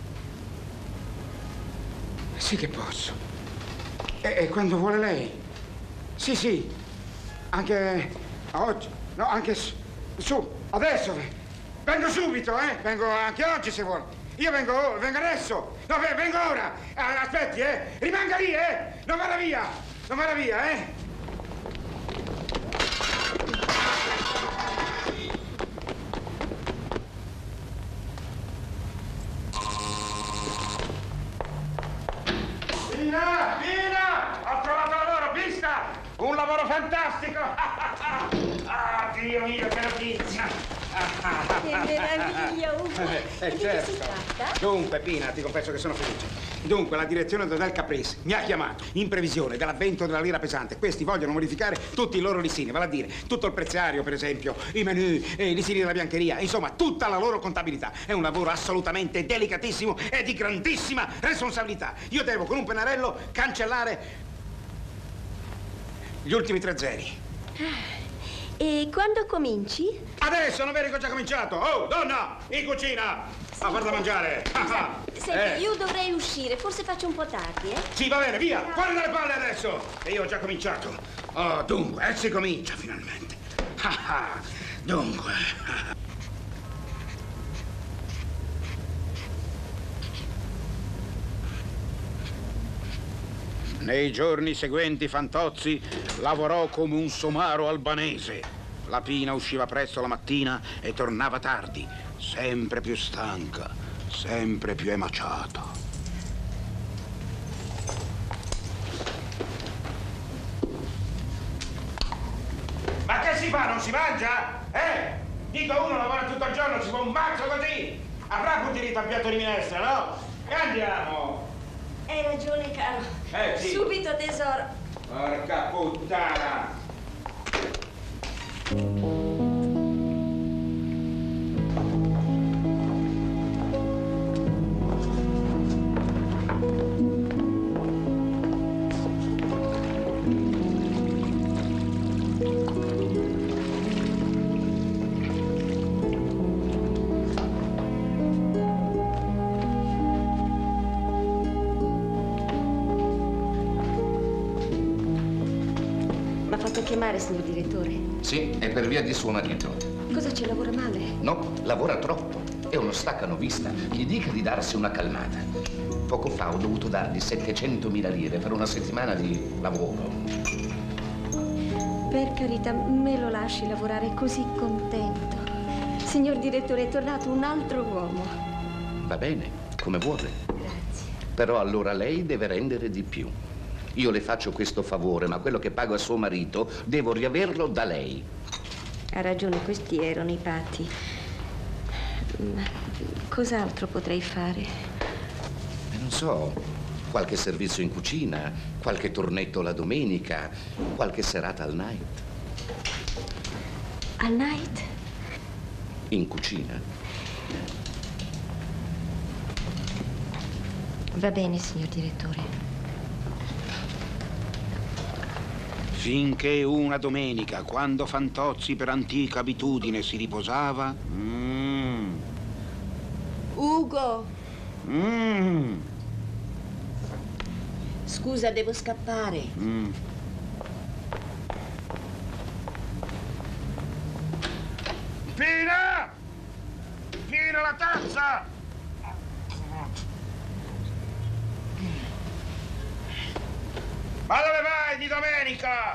Sì che posso. E quando vuole lei? Sì. Anche... oggi? No, anche su, adesso. Vengo subito, Vengo anche oggi se vuole. Io vengo adesso. No, vengo ora. Aspetti, Rimanga lì, Non vada via. Non vada via, Pina! Ho trovato lavoro, vista! Un lavoro fantastico! Ah, Dio mio, che notizia! Che meraviglia, Ugo! Di che si tratta? Dunque, Pina, ti confesso che sono felice. Dunque, la direzione del Caprice mi ha chiamato in previsione dell'avvento della lira pesante. Questi vogliono modificare tutti i loro listini, vale a dire tutto il preziario, per esempio, i menù, i listini della biancheria, insomma, tutta la loro contabilità. È un lavoro assolutamente delicatissimo e di grandissima responsabilità. Io devo con un pennarello cancellare gli ultimi 3 zeri. E quando cominci? Adesso, non vedi che ho già cominciato? Oh, donna, in cucina! A far da mangiare! Senti, io dovrei uscire, forse faccio un po' tardi, Sì, va bene, via! Fuori dalle palle adesso! E io ho già cominciato. Oh, dunque, si comincia finalmente. Dunque... Nei giorni seguenti Fantozzi lavorò come un somaro albanese. La Pina usciva presto la mattina e tornava tardi, sempre più stanca, sempre più emaciata. Ma che si fa? Non si mangia? Dico, uno lavora tutto il giorno, si fa un mazzo così! Avrà pur diritto a piatto di minestra, no? E andiamo! Hai ragione, caro. Sì. Subito, tesoro. Porca puttana! Chiamare, signor direttore? Sì, è per via di suo marito. Cosa ci lavora male? No, lavora troppo. È uno staccanovista. Gli dica di darsi una calmata. Poco fa ho dovuto dargli 700.000 lire per una settimana di lavoro. Per carità, me lo lasci lavorare, è così contento. Signor direttore, è tornato un altro uomo. Va bene, come vuole. Grazie. Però allora lei deve rendere di più. Io le faccio questo favore, ma quello che pago a suo marito devo riaverlo da lei. Ha ragione, questi erano i patti. Ma cos'altro potrei fare? Non so, qualche servizio in cucina, qualche tornetto la domenica, qualche serata al night. Al night? In cucina. Va bene, signor direttore. Finché una domenica, quando Fantozzi per antica abitudine si riposava... Ugo! Scusa, devo scappare. Pina! Pina, la tazza! Ma dove vai di domenica?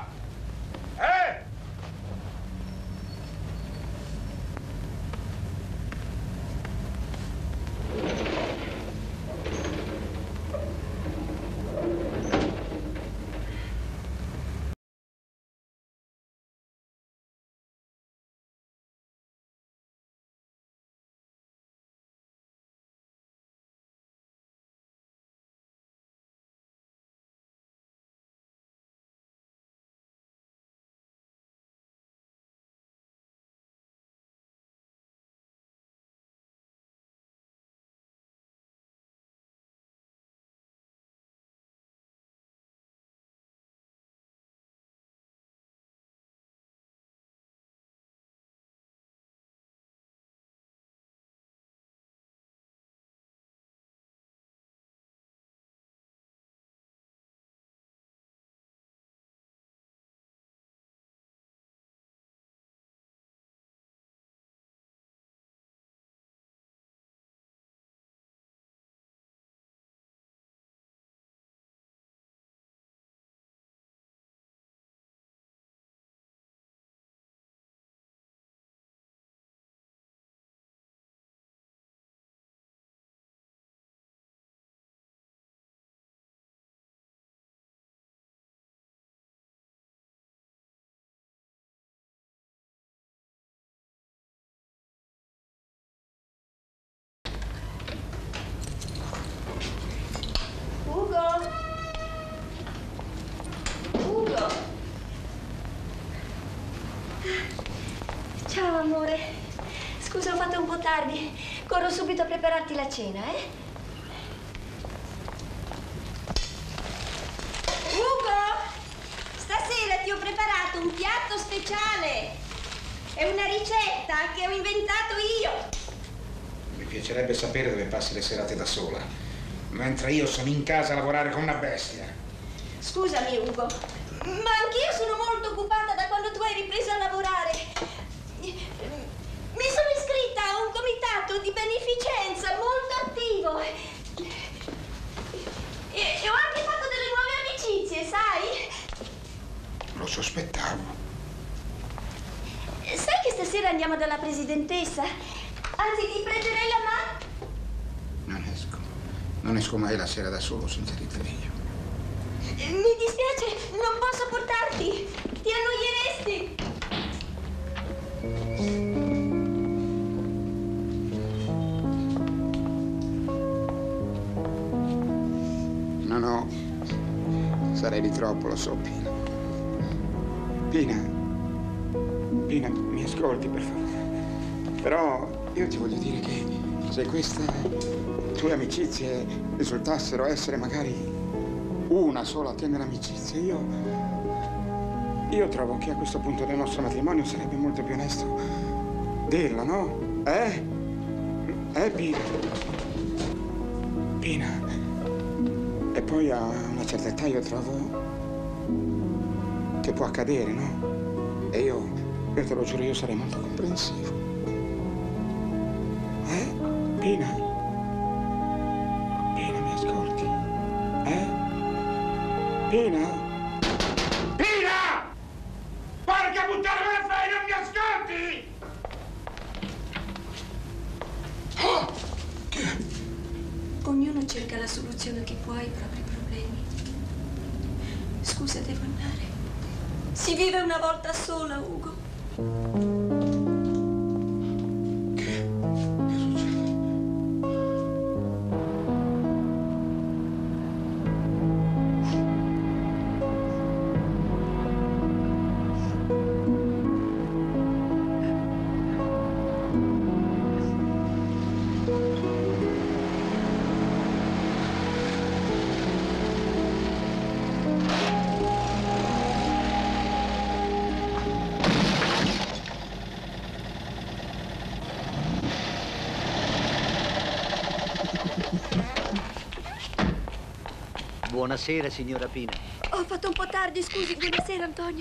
Ugo! Ciao, amore. Scusa, ho fatto un po' tardi. Corro subito a prepararti la cena, Ugo! Stasera ti ho preparato un piatto speciale. È una ricetta che ho inventato io. Mi piacerebbe sapere dove passi le serate da sola, mentre io sono in casa a lavorare come una bestia. Scusami, Ugo, ma anch'io sono molto occupata da quando tu hai ripreso a lavorare. Mi sono iscritta a un comitato di beneficenza molto attivo. E ho anche fatto delle nuove amicizie, sai? Lo sospettavo. Sai che stasera andiamo dalla presidentessa? Anzi, ti prenderei la mano. Non esco mai la sera da solo senza di te io. Mi dispiace, non posso portarti. Ti annoieresti. No, sarei di troppo, lo so, Pina. Pina, mi ascolti, per favore. Però io ti voglio dire che se queste tue amicizie risultassero essere magari una sola tenera amicizia, io trovo che a questo punto del nostro matrimonio sarebbe molto più onesto dirlo, no? Pina? Pina. E poi a una certa età io trovo che può accadere, no? E io te lo giuro, io sarei molto comprensivo. Pina? Pina, mi ascolti? Pina? Pina! Porca puttana, come fai? Non mi ascolti? Ognuno cerca la soluzione che può ai propri problemi. Scusa, devo andare. Si vive una volta sola, Ugo. Che succede? Buonasera, signora Pina. Ho fatto un po' tardi, scusi. Buonasera, Antonio.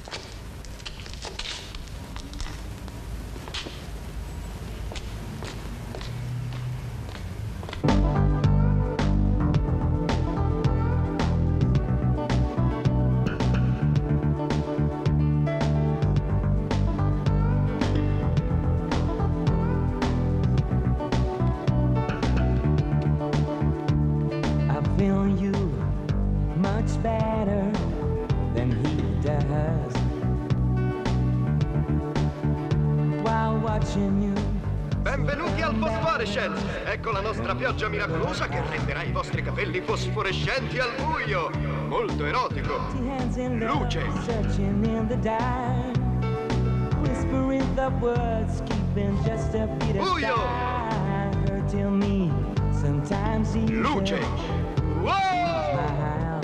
Benvenuti al Phosphorescence! Ecco la nostra pioggia miracolosa che renderà i vostri capelli fosforescenti al buio! Molto erotico! Luce! Buio! Luce! Wow!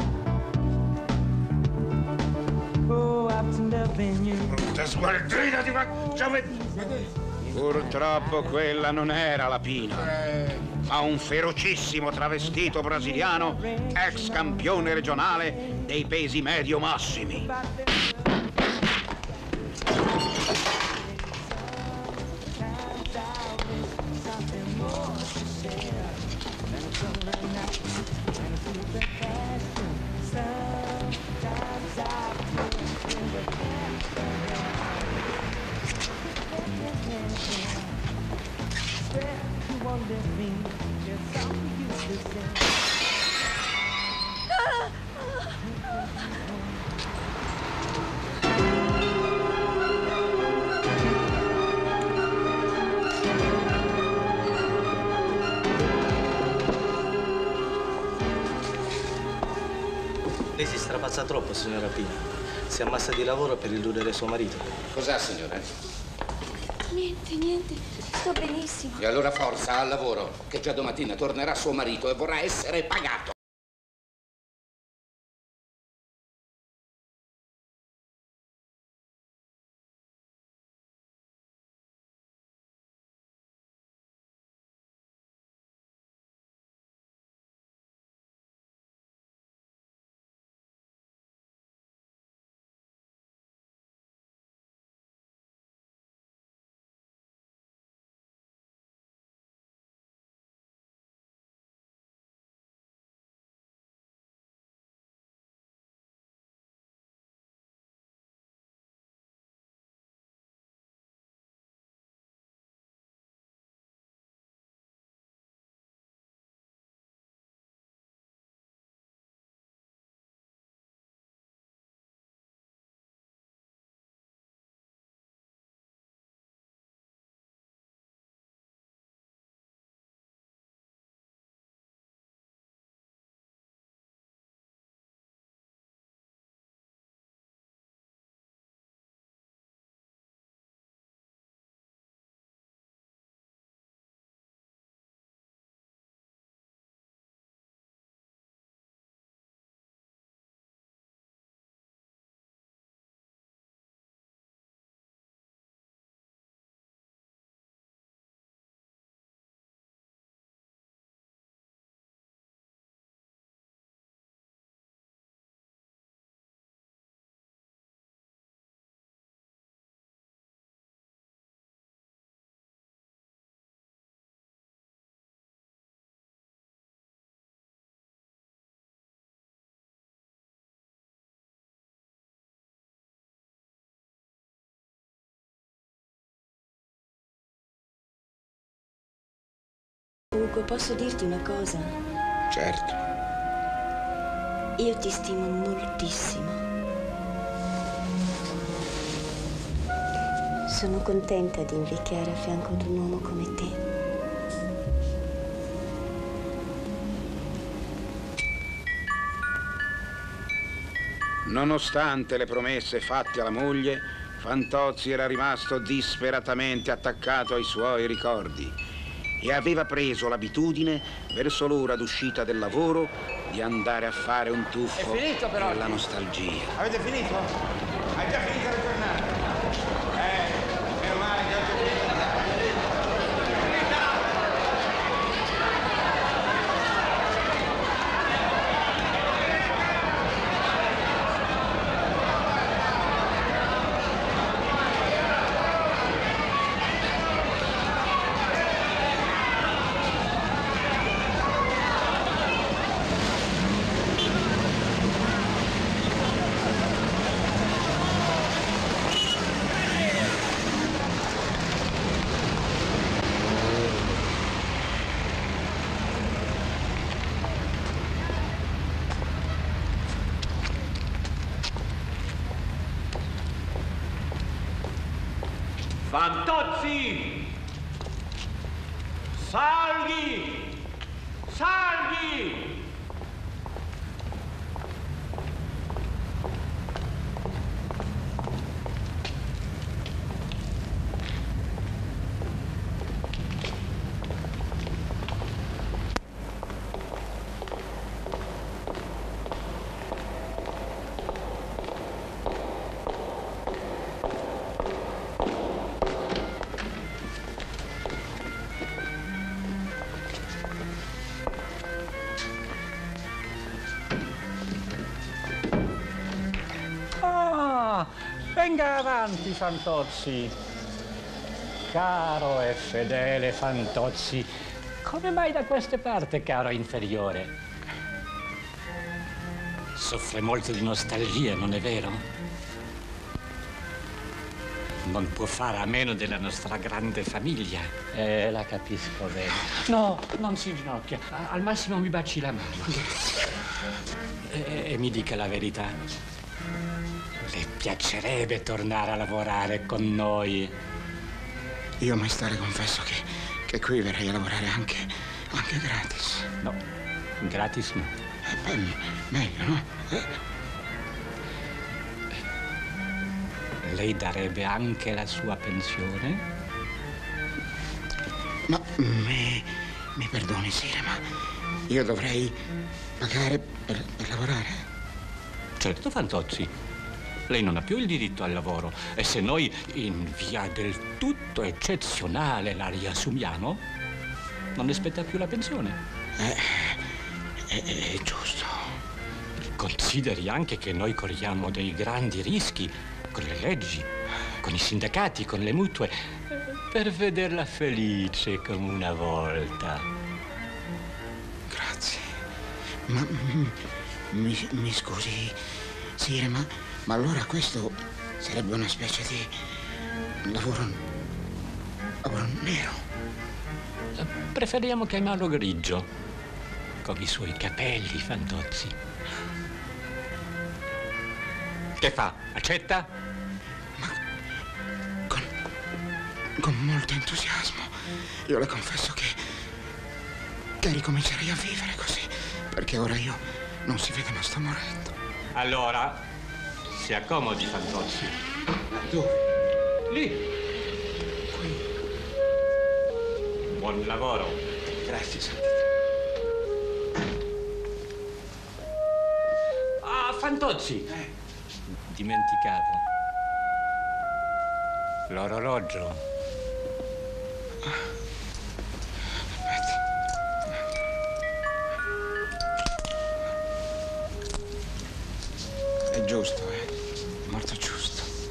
Brutta sgualdrina di Purtroppo quella non era la Pina, ma un ferocissimo travestito brasiliano, ex campione regionale dei pesi medio massimi. Lei si strapazza troppo, signora Pina. Si ammassa di lavoro per illudere suo marito. Cos'ha, signore? Niente, niente. Sto benissimo. E allora forza, al lavoro, che già domattina tornerà suo marito e vorrà essere pagato. Ugo, posso dirti una cosa? Certo. Io ti stimo moltissimo. Sono contenta di invecchiare a fianco ad un uomo come te. Nonostante le promesse fatte alla moglie, Fantozzi era rimasto disperatamente attaccato ai suoi ricordi e aveva preso l'abitudine, verso l'ora d'uscita del lavoro, di andare a fare un tuffo nella nostalgia. Avete finito? Hai già finito la giornata? Meno male che oggi è finita. Fantozzi! Salghi! Salghi! Venga avanti, Fantozzi. Caro e fedele Fantozzi, come mai da queste parti, caro inferiore? Soffre molto di nostalgia, non è vero? Non può fare a meno della nostra grande famiglia. La capisco bene. No, non si inginocchia. Al massimo mi baci la mano. E mi dica la verità. Le piacerebbe tornare a lavorare con noi? Io, maestà, le confesso che qui verrei a lavorare anche gratis. No, gratis no. Meglio, no? Lei darebbe anche la sua pensione? Ma mi perdoni, Sire, ma io dovrei pagare per lavorare? Certo, Fantozzi. Lei non ha più il diritto al lavoro e se noi in via del tutto eccezionale la riassumiamo, non aspetta più la pensione. È giusto. Consideri anche che noi corriamo dei grandi rischi con le leggi, con i sindacati, con le mutue, per vederla felice come una volta. Grazie. Ma mi scusi, Sire, ma allora questo sarebbe una specie di lavoro nero? Preferiamo chiamarlo grigio, con i suoi capelli, Fantozzi. Che fa? Accetta? Ma con molto entusiasmo. Io le confesso che ricomincerei a vivere così, perché ora io non si vede ma sto morendo. Allora, si accomodi, Fantozzi. Dove? Lì. Qui. Buon lavoro. Grazie, Santità. Ah, Fantozzi. Dimenticavo. L'orologio. È giusto, molto giusto.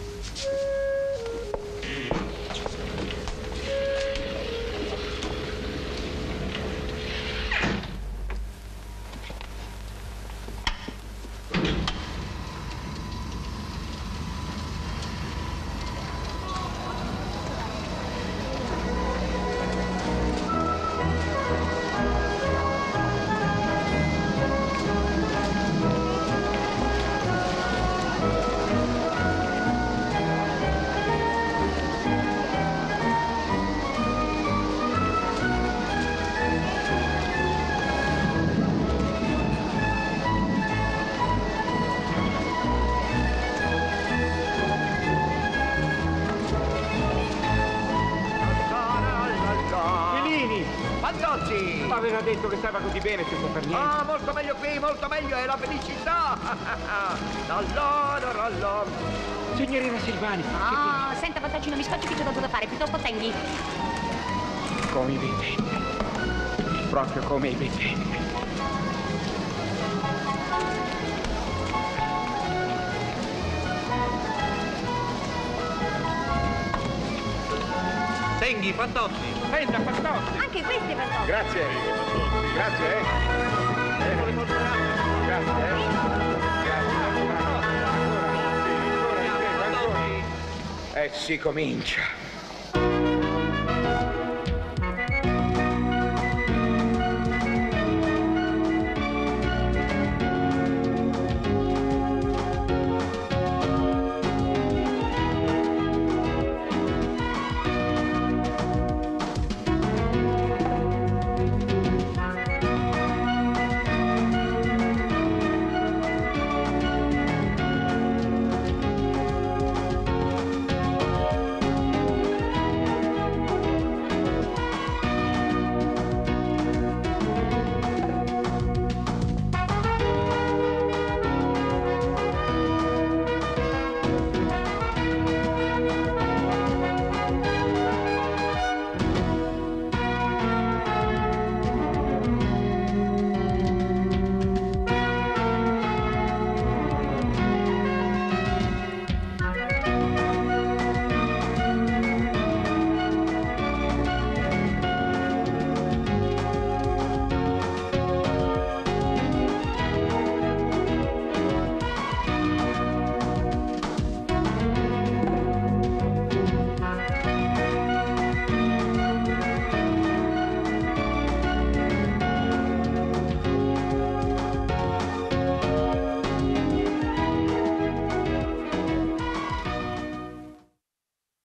Aveva detto che stava così bene senza per niente. Ah, molto meglio qui, molto meglio, è la felicità! Signorina Silvani. Ah, senta, Vantaggino, mi scocci che c'è da fare, piuttosto tenghi. Come i vedete. Proprio come i vedete. Tenghi, Fantozzi. Prenda, Fantozzi. Anche questi, Fantozzi. Grazie. Grazie, Grazie, si comincia.